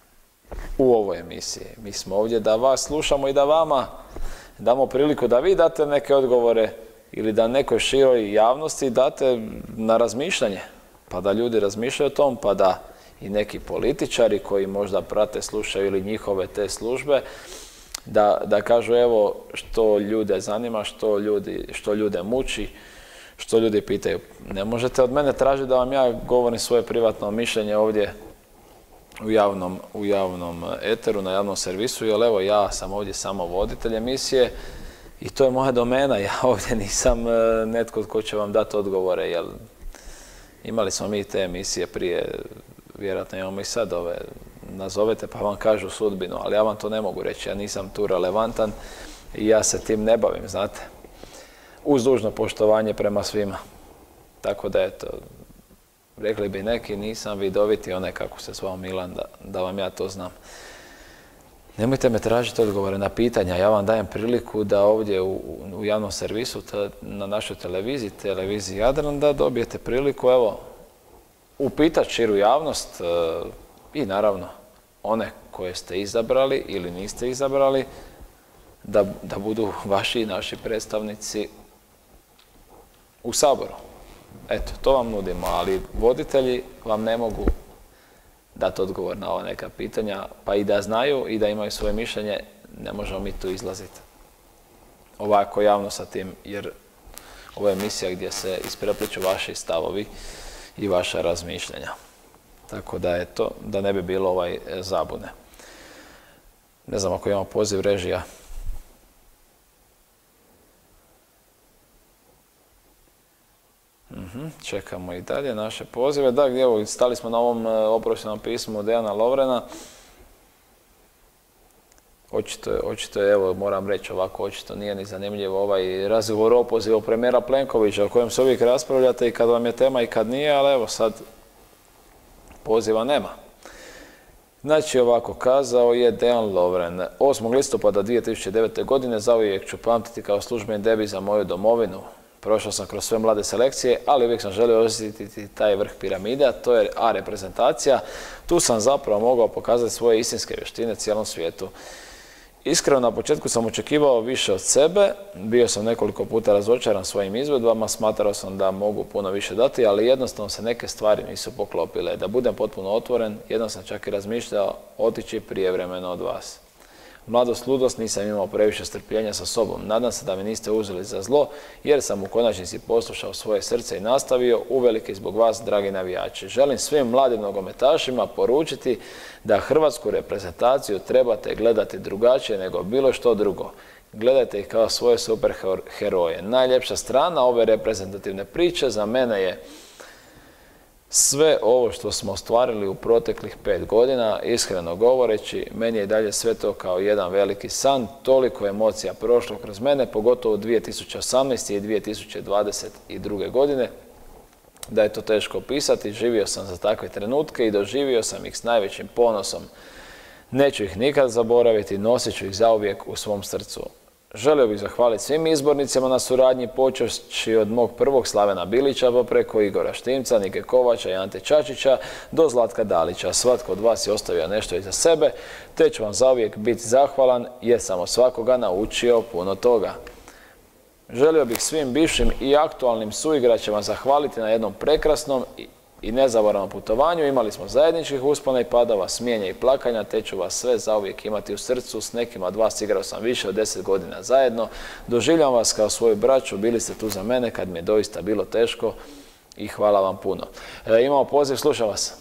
u ovoj emisiji. Mi smo ovdje da vas slušamo i da vama damo priliku da vi date neke odgovore ili da nekoj široj javnosti date na razmišljanje. Pa da ljudi razmišljaju o tom, pa da i neki političari koji možda prate, slušaju ili njihove te službe, da, da kažu evo što ljude zanima, što, ljudi, što ljude muči, što ljudi pitaju. Ne možete od mene tražiti da vam ja govorim svoje privatno mišljenje ovdje u javnom, u javnom eteru, na javnom servisu, jer evo ja sam ovdje samo voditelj emisije i to je moja domena. Ja ovdje nisam netko tko će vam dati odgovore, jer imali smo mi te emisije prije, vjerojatno imamo i sad ove, nazovete pa vam kažu sudbinu, ali ja vam to ne mogu reći, ja nisam tu relevantan i ja se tim ne bavim, znate. Uz dužno poštovanje prema svima. Tako da eto, rekli bi neki, nisam vidoviti onaj kako se zvao Milan, da, da vam ja to znam. Nemojte me tražiti odgovore na pitanja, ja vam dajem priliku da ovdje u, u javnom servisu, te, na našoj televiziji, televiziji Jadran, da dobijete priliku, evo, upitati širu javnost e, i naravno one koje ste izabrali ili niste izabrali, da, da budu vaši i naši predstavnici u Saboru. Eto, to vam nudimo, ali voditelji vam ne mogu dati odgovor na ova neka pitanja, pa i da znaju i da imaju svoje mišljenje, ne možemo mi tu izlaziti ovako javno sa tim, jer ovo je emisija gdje se isprepliču vaši stavovi i vaša razmišljenja. Tako da je to, da ne bi bilo ovaj zabune. Ne znam ako imamo poziv režija. Mhm, čekamo i dalje naše pozive. Da, evo, stali smo na ovom oproštenom pismu Dejana Lovrena. Očito je, očito je, evo, moram reći ovako, očito nije ni zanimljivo ovaj razgovor o opozivu premijera Plenkovića o kojem se uvijek raspravljate i kad vam je tema i kad nije, ali evo sad poziva nema. Znači ovako, kazao je Dejan Lovren. osmog listopada dvije tisuće devete. godine zauvijek ću pamtiti kao službeni debi za moju domovinu. Prošao sam kroz sve mlade selekcije, ali uvijek sam želio osjetiti taj vrh piramide, a to je A reprezentacija. Tu sam zapravo mogao pokazati svoje istinske vještine cijelom svijetu. Iskreno, na početku sam očekivao više od sebe, bio sam nekoliko puta razočaran svojim izvedbama, smatrao sam da mogu puno više dati, ali jednostavno se neke stvari nisu poklopile. Da budem potpuno otvoren, jednom sam čak i razmišljao otići prijevremeno od vas. Mladost, ludost, nisam imao previše strpljenja sa sobom. Nadam se da me niste uzeli za zlo, jer sam u konačnici poslušao svoje srce i nastavio, uvelike zbog vas, dragi navijači. Želim svim mladim nogometašima poručiti da hrvatsku reprezentaciju trebate gledati drugačije nego bilo što drugo. Gledajte ih kao svoje super heroje. Najljepša strana ove reprezentativne priče za mene je sve ovo što smo ostvarili u proteklih pet godina, iskreno govoreći, meni je dalje sve to kao jedan veliki san, toliko emocija prošlo kroz mene, pogotovo dvije tisuće osamnaeste. i dvije tisuće dvadeset druge. godine, da je to teško opisati. Živio sam za takve trenutke i doživio sam ih s najvećim ponosom. Neću ih nikad zaboraviti, nosit ću ih zauvijek u svom srcu. Želio bih zahvaliti svim izbornicima na suradnji, počevši od mog prvog Slavena Bilića pa preko Igora Štimca, Nike Kovača i Ante Čačića do Zlatka Dalića. Svatko od vas je ostavio nešto iza sebe, te ću vam zauvijek biti zahvalan jer sam od svakoga naučio puno toga. Želio bih svim bivšim i aktualnim suigračima zahvaliti na jednom prekrasnom i nezaboravnom putovanju. Imali smo zajedničkih uspona i padova, smijenja i plakanja, te ću vas sve zauvijek imati u srcu. S nekima od vas igrao sam više od deset godina zajedno. Doživljam vas kao svoju braću, bili ste tu za mene kad mi je doista bilo teško i hvala vam puno. E, imamo poziv, slušam vas.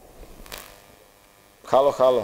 Halo, halo.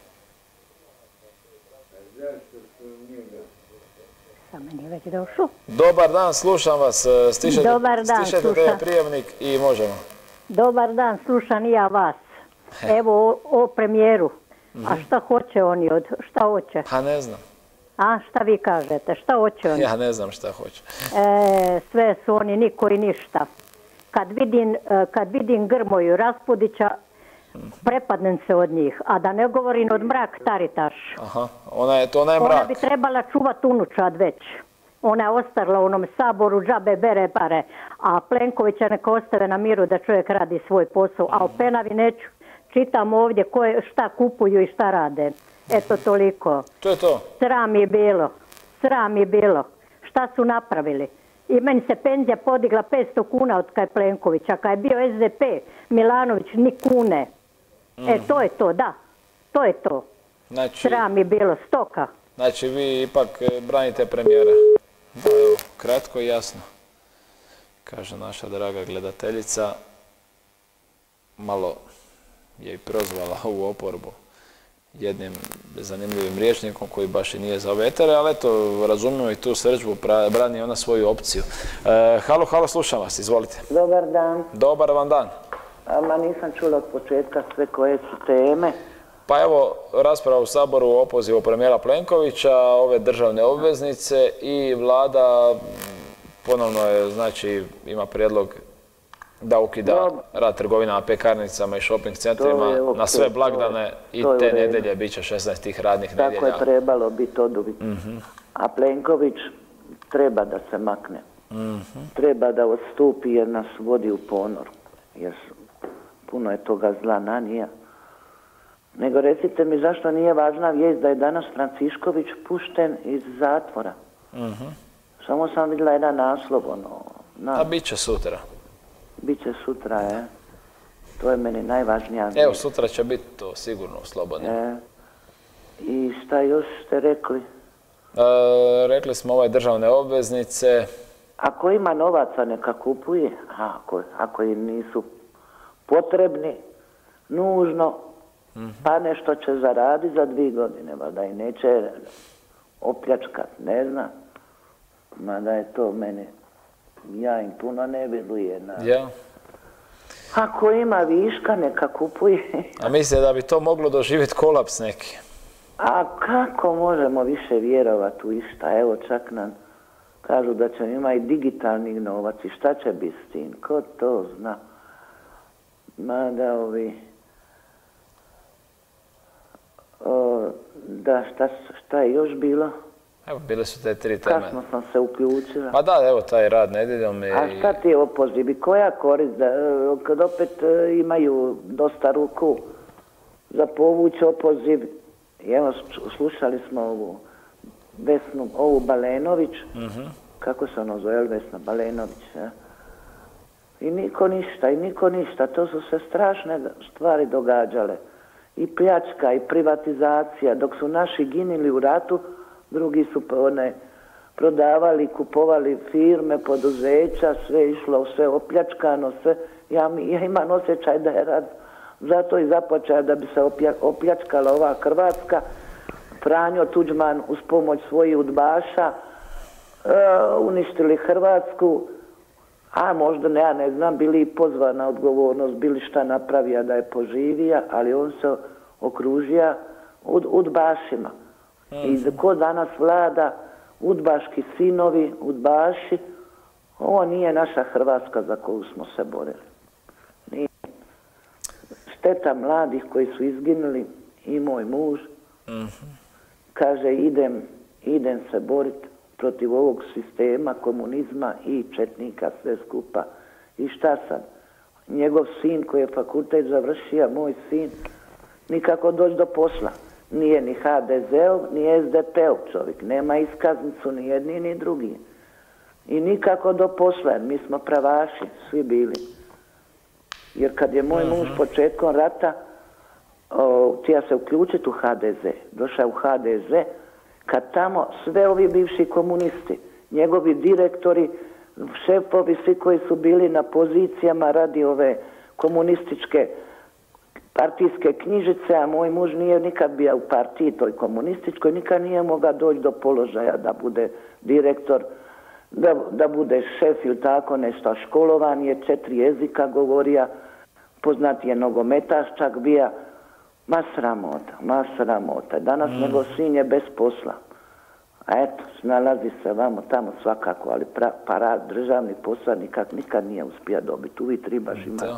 Dobar dan, slušam vas. Stišete, Dobar dan, stišete slušam. da je prijavnik i možemo. Dobar dan, slušam i ja vas. Evo o, o premijeru. A šta hoće oni od... Šta hoće? Pa ne znam. A šta vi kažete? Šta hoće oni? Ja ne znam šta hoće. E, sve su oni, niko i ništa. Kad vidim, kad vidim Grmoju Raspudića, prepadnem se od njih. A da ne govorim od Mrak Taritaš. Aha, ona je, to ona je Mrak. Ona bi trebala čuvat unučad već. Ona je ostarla u onom Saboru, džabe bere pare, a Plenkovića neka ostave na miru da čovjek radi svoj posao, a o Penavi neću. Čitam ovdje koje, šta kupuju i šta rade. Eto toliko. To je to. Sram je bilo. Sram je bilo. Šta su napravili? I meni se penzija podigla petsto kuna od kaj Plenkovića. Kad je bio S D P, Milanović ni kune. Mm. E to je to, da. To je to. Znači, sram je bilo, stoka. Znači vi ipak branite premijera. Da, evo, kratko i jasno. Kaže naša draga gledateljica. Malo je i prozvala ovu oporbu jednim zanimljivim rječnikom koji baš i nije za ove etere, ali eto, razumijemo i tu srđbu, brani ona svoju opciju. E, halo, halo, slušam vas, izvolite. Dobar dan. Dobar vam dan. Ma nisam čula od početka sve koje su teme. Pa evo, rasprava u Saboru o opozivu premijera Plenkovića, ove državne obveznice i vlada ponovno je, znači, ima prijedlog da ukida Dobar. rad trgovina na pekarnicama i shopping centrima okay, na sve blagdane i te nedelje bit će šesnaest tih radnih Tako nedjelja. Tako je trebalo biti oduvijek. Mm-hmm. A Plenković treba da se makne. Mm-hmm. Treba da odstupi jer nas vodi u ponor. Jer puno je toga zla nanija. Nego recite mi zašto nije važna vijest da je danas Francišković pušten iz zatvora. Mm-hmm. Samo sam vidjela jedan naslov. Ono, na... A bit će sutra. Biće sutra, je. To je meni najvažnija. Evo, sutra će biti to sigurno slobodno. E. I šta još ste rekli? E, rekli smo ove državne obveznice. Ako ima novaca, neka kupuje. A ako, ako im nisu potrebni, nužno, Pa nešto će zaraditi za dvije godine, da i neće opljačkat, ne znam. Mada je to mene, ja im puno ne vjerujem. Ja. Ako ima viška, neka kupuje. A mislite da bi to moglo doživjeti kolaps neki? A kako možemo više vjerovati u išta? Evo čak nam kažu da će imati digitalni novac i šta će biti s tim? Ko to zna? Mada ovi... O, da, šta, šta je još bilo? Evo, bile su te tri teme. Kasno sam se uključila. Pa da, evo, taj rad nedjeljom je... A šta ti je opoziv? Koja korist? Da, kad opet imaju dosta ruku za povući opoziv. Evo, slušali smo ovu Vesnu, ovu Balenović. Uh-huh. Kako se ono zove, Vesna Balenović? Ja? I niko ništa, i niko ništa. To su se strašne stvari događale. I pljačka, i privatizacija. Dok su naši ginili u ratu, drugi su one prodavali, kupovali firme, poduzeća, sve išlo, sve opljačkano, sve. Ja, ja imam osjećaj da je rad zato i započeo da bi se opja, opljačkala ova Hrvatska. Franjo Tuđman uz pomoć svojih udbaša e, uništili Hrvatsku, a možda ne, ja ne znam, bili i pozvana odgovornost, bili šta napravija da je poživija, ali on se okružija ud, udbašima. I ko danas vlada, udbaški sinovi, udbaši, ovo nije naša Hrvatska za koju smo se borili. Nije. Šteta mladih koji su izginuli, i moj muž, mm-hmm. kaže idem, idem se boriti protiv ovog sistema, komunizma i četnika, sve skupa. I šta sad? Njegov sin koji je fakultet završio, moj sin, nikako doći do posla. Nije ni ha de zeov, ni es de peov čovjek. Nema iskaznicu ni jedni ni drugi. I nikako do posla, jer mi smo pravaši, svi bili. Jer kad je moj muž početkom rata htio se uključiti u ha de ze, došao u ha de ze, kad tamo sve ovi bivši komunisti, njegovi direktori, šefovi, svi koji su bili na pozicijama radi ove komunističke partijske knjižice, a moj muž nije nikad bio u partiji toj komunističkoj, nikad nije mogao doći do položaja da bude direktor, da, da bude šef ili tako nešto. Školovan je, četiri jezika govorio, poznat je nogometaš čak bio. Ma sramota, ma sramota. Danas mm. njegov sin je bez posla. A eto, nalazi se vamo tamo svakako, ali pra, parad državni posao nikad, nikad nije uspio dobiti. Uvijek trebaš imati.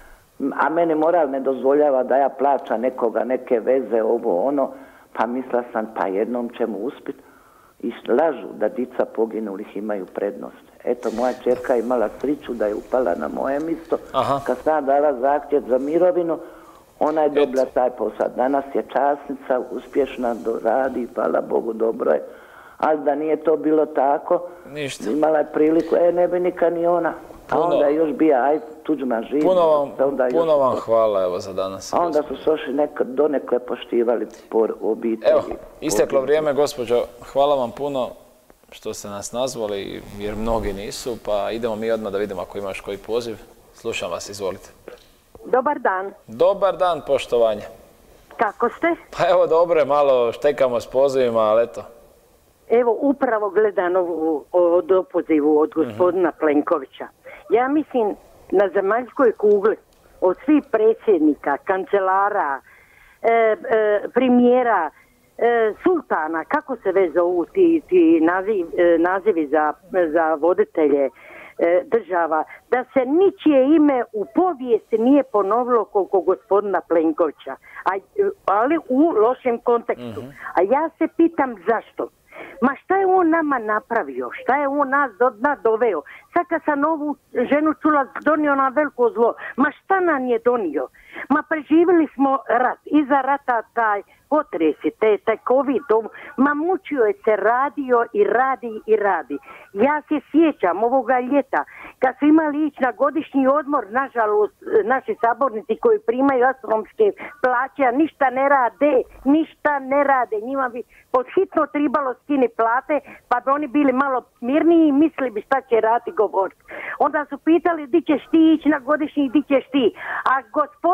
A mene moral ne dozvoljava da ja plaćam nekoga, neke veze, ovo, ono. Pa mislila sam, pa jednom ćemo uspjeti. I lažu da dica poginulih imaju prednost. Eto, moja čerka imala sriću da je upala na moje mjesto. Aha. Kad sam dala zahtjev za mirovinu, ona je dobila taj posao. Danas je časnica, uspješna, radi, hvala Bogu, dobro je. Ali da nije to bilo tako, ništa. Imala je priliku, e, ne bi nikad ni ona. A puno, onda je još bio, aj, Tuđman živ. Puno vam, puno vam hvala, evo, za danas. A onda su soši nekad donekle poštivali por obitelji. Evo, isteklo vrijeme, gospođo, hvala vam puno što ste nas nazvali, jer mnogi nisu, pa idemo mi odmah da vidimo ako imaš koji poziv. Slušam vas, izvolite. Dobar dan. Dobar dan, poštovanje. Kako ste? Pa evo, dobro, malo štekamo s pozivima, ali eto. Evo, upravo gledam ovu, od opozivu od gospodina uh-huh. Plenkovića. Ja mislim, na zemaljskoj kugli, od svih predsjednika, kancelara, e, e, premijera, e, sultana, kako se već zovu ti, ti naziv, e, nazivi za, za voditelje e, država, da se ničije ime u povijesti nije ponovilo koliko gospodina Plenkovića, a, ali u lošem kontekstu. Uh-huh. A ja se pitam zašto? Ma šta je on nama napravio? Šta je on nas do dna doveo? Sad kad sam ovu ženu čula, donio nam veliko zlo. Ma šta nam je donio? Ma preživjeli smo rat. Iza rata taj potresi, te, taj covid, ma mučio je se, radio i radi i radi. Ja se sjećam ovoga ljeta, kad su imali ići na godišnji odmor, nažalost, naši sabornici koji primaju astronomske plaće, a ništa ne rade, ništa ne rade. Njima bi pod hitno tribalo skini plate, pa bi oni bili malo mirniji i mislili bi šta će raditi govoriti. Onda su pitali di ćeš ti ići na godišnji, di ćeš ti. A gospodin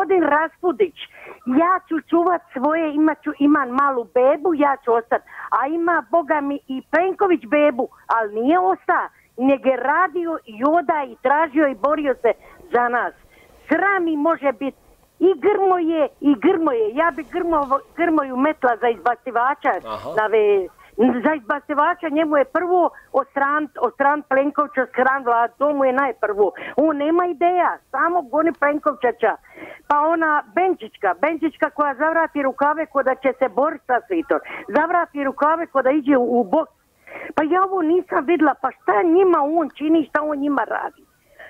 gospodin Raspudić, ja ću čuvat svoje, imat ću, imam malu bebu, ja ću ostati. A ima, Boga mi, i Plenković bebu, ali nije ostao. Nego je radio i oda i tražio i borio se za nas. Sram mi može biti i Grmoje, i Grmoje. Ja bi Grmo, Grmoju metla za izbacivača. Na ve, za izbacivača njemu je prvo od stran, od stran Plenkovića, od stran Vlad, to mu je najprvo. On nema ideja, samo goni Plenkovića. Pa ona Benčićka, Benčićka koja zavrati rukave ko da će se boriti sa svitom. Zavrati rukave ko da iđe u, u boks. Pa ja ovo nisam vidjela, pa šta njima on čini, šta on njima radi.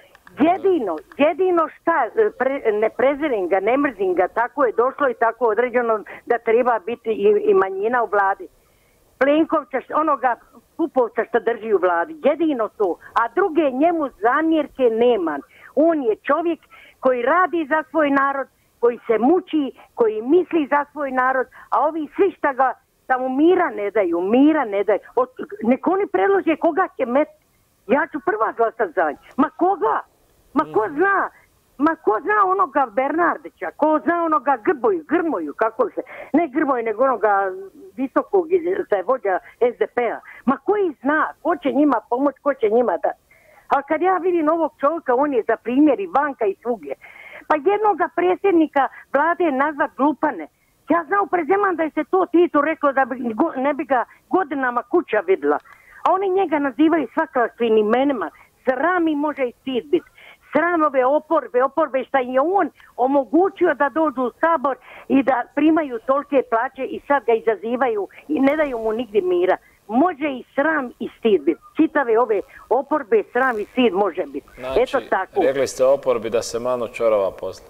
Jedino, jedino šta, pre, ne prezirem ga, ne mrzim ga, tako je došlo i tako određeno da treba biti i, i manjina u vladi. Plenkovića, onoga Pupovca što drži u vladi, jedino to, a druge njemu zamjerke nema. On je čovjek koji radi za svoj narod, koji se muči, koji misli za svoj narod, a ovi svi šta ga, da mu mira ne daju, mira ne daju. Od, nek oni predlože koga će met, ja ću prva glasat za njih. Ma koga? Ma ko zna? Ma ko zna onoga Bernardića, ko zna onoga Grboju, Grmoju, kako se, ne Grmoju, nego onoga visokog, se vođa es de pe-a. Ma koji zna, ko će njima pomoć, ko će njima da. Ali kad ja vidim ovog čovjeka, on je za primjer i banka i svugdje. Pa jednoga predsjednika vlade nazvat glupane. Ja znao prezeman da je se to Tito reklo da bi, go, ne bi ga godinama kuća vidjela. A oni njega nazivaju svakakvim imenima. Sram i može i stid biti. Sram ove oporbe, oporbe šta je on omogućio da dođu u Sabor i da primaju tolike plaće i sad ga izazivaju i ne daju mu nigdje mira. Može i sram i stid biti. Čitave ove oporbe sram i stid može biti. Znači, eto tako. Rekli ste oporbi da se manu čorava posla.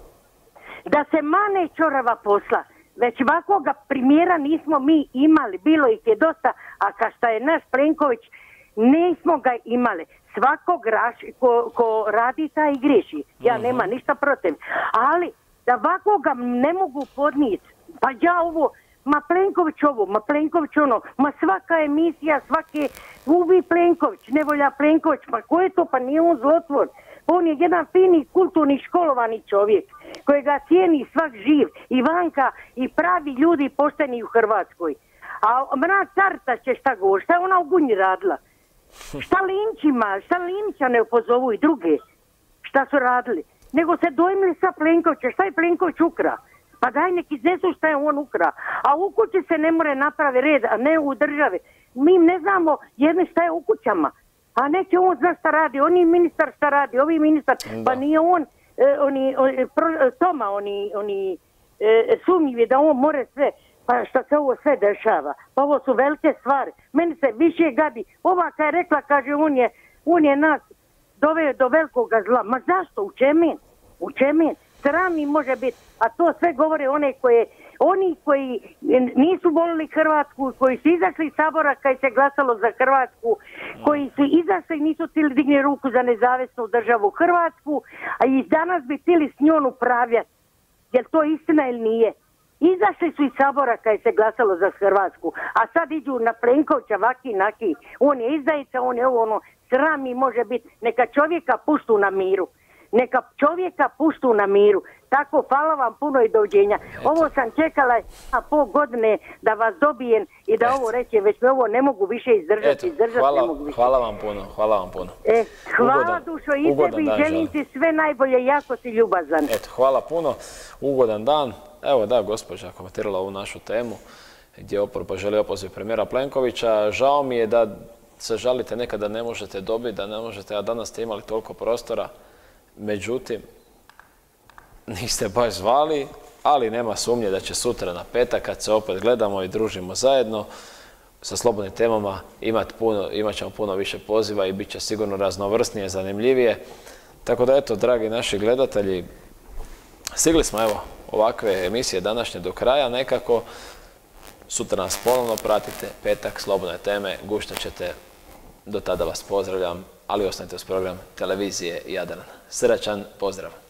Da se mane čorava posla. Već ovakvoga primjera nismo mi imali. Bilo ih je dosta, a ka šta je naš Plenković, nismo ga imali. Svakog raš, ko, ko radi taj i griješi. Ja mm-hmm. nema ništa protiv. Ali da ovakvoga ne mogu podnijeti. Pa ja ovo, ma Plenković ovo, ma Plenković ono, ma svaka emisija, svake ubi Plenković, ne volja Plenković, pa ko je to, pa nije on zlotvor. On je jedan fini, kulturni, školovani čovjek kojega cijeni svak živ i vanka i pravi ljudi pošteni u Hrvatskoj. A Mrak Taritaš će šta govori, šta je ona u Gunji radila? Šta Linčima, šta Linča ne upozovu i druge, šta su radili? Nego se dojmili sa Plenkovića, šta je Plenković ukra? Pa daj nek iznesu šta je on ukra. A u kući se ne more napravi red, a ne u državi. Mi ne znamo jedne šta je u kućama. A neće on zna šta radi, on je ministar šta radi, ovi ministar, da. Pa nije on, e, oni, on, pro, Toma, oni, oni e, sumnjivi da on more sve, pa šta se ovo sve dešava, pa ovo su velike stvari, meni se više gadi, ova kad je rekla, kaže, on je, on je nas doveo do velikoga zla, ma zašto, u čemen, u čemen, sramni može biti, a to sve govore one koje, oni koji nisu volili Hrvatsku, koji su izašli iz Sabora kad se glasalo za Hrvatsku, koji su izašli i nisu htjeli digni ruku za nezavisnu državu Hrvatsku, a i danas bi htjeli s njom upravljati. Je to istina ili nije? Izašli su iz Sabora kad se glasalo za Hrvatsku, a sad iđu na Plenkovića vaki naki. On je izdajica, on je ovo ono, sram i može biti. Neka čovjeka puštu na miru. Neka čovjeka puštu na miru. Tako, hvala vam puno i doviđenja. Ovo sam čekala a pol godine da vas dobijem i da Eto. ovo reće, već me ovo ne mogu više izdržati. Eto, izdržati hvala, ne mogu više. hvala vam puno, hvala vam puno. E, hvala ugodan, dušo i tebi i želim ti sve najbolje, jako si ljubazan. Eto, hvala puno, ugodan dan. Evo da, gospođa komentirala ovu našu temu gdje oporba želi opoziv premijera Plenkovića. Žao mi je da se žalite nekada ne možete dobiti, da ne možete, a danas ste imali toliko prostora. Međutim, niste baš zvali, ali nema sumnje da će sutra na petak, kad se opet gledamo i družimo zajedno sa slobodnim temama, imat, puno, imat ćemo puno više poziva i bit će sigurno raznovrsnije, zanimljivije. Tako da, eto, dragi naši gledatelji, stigli smo, evo, ovakve emisije današnje do kraja nekako. Sutra nas ponovno pratite, petak, slobodne teme, guštat ćete. Do tada vas pozdravljam, ali ostanite uz program televizije Jadran. Srećan pozdrav!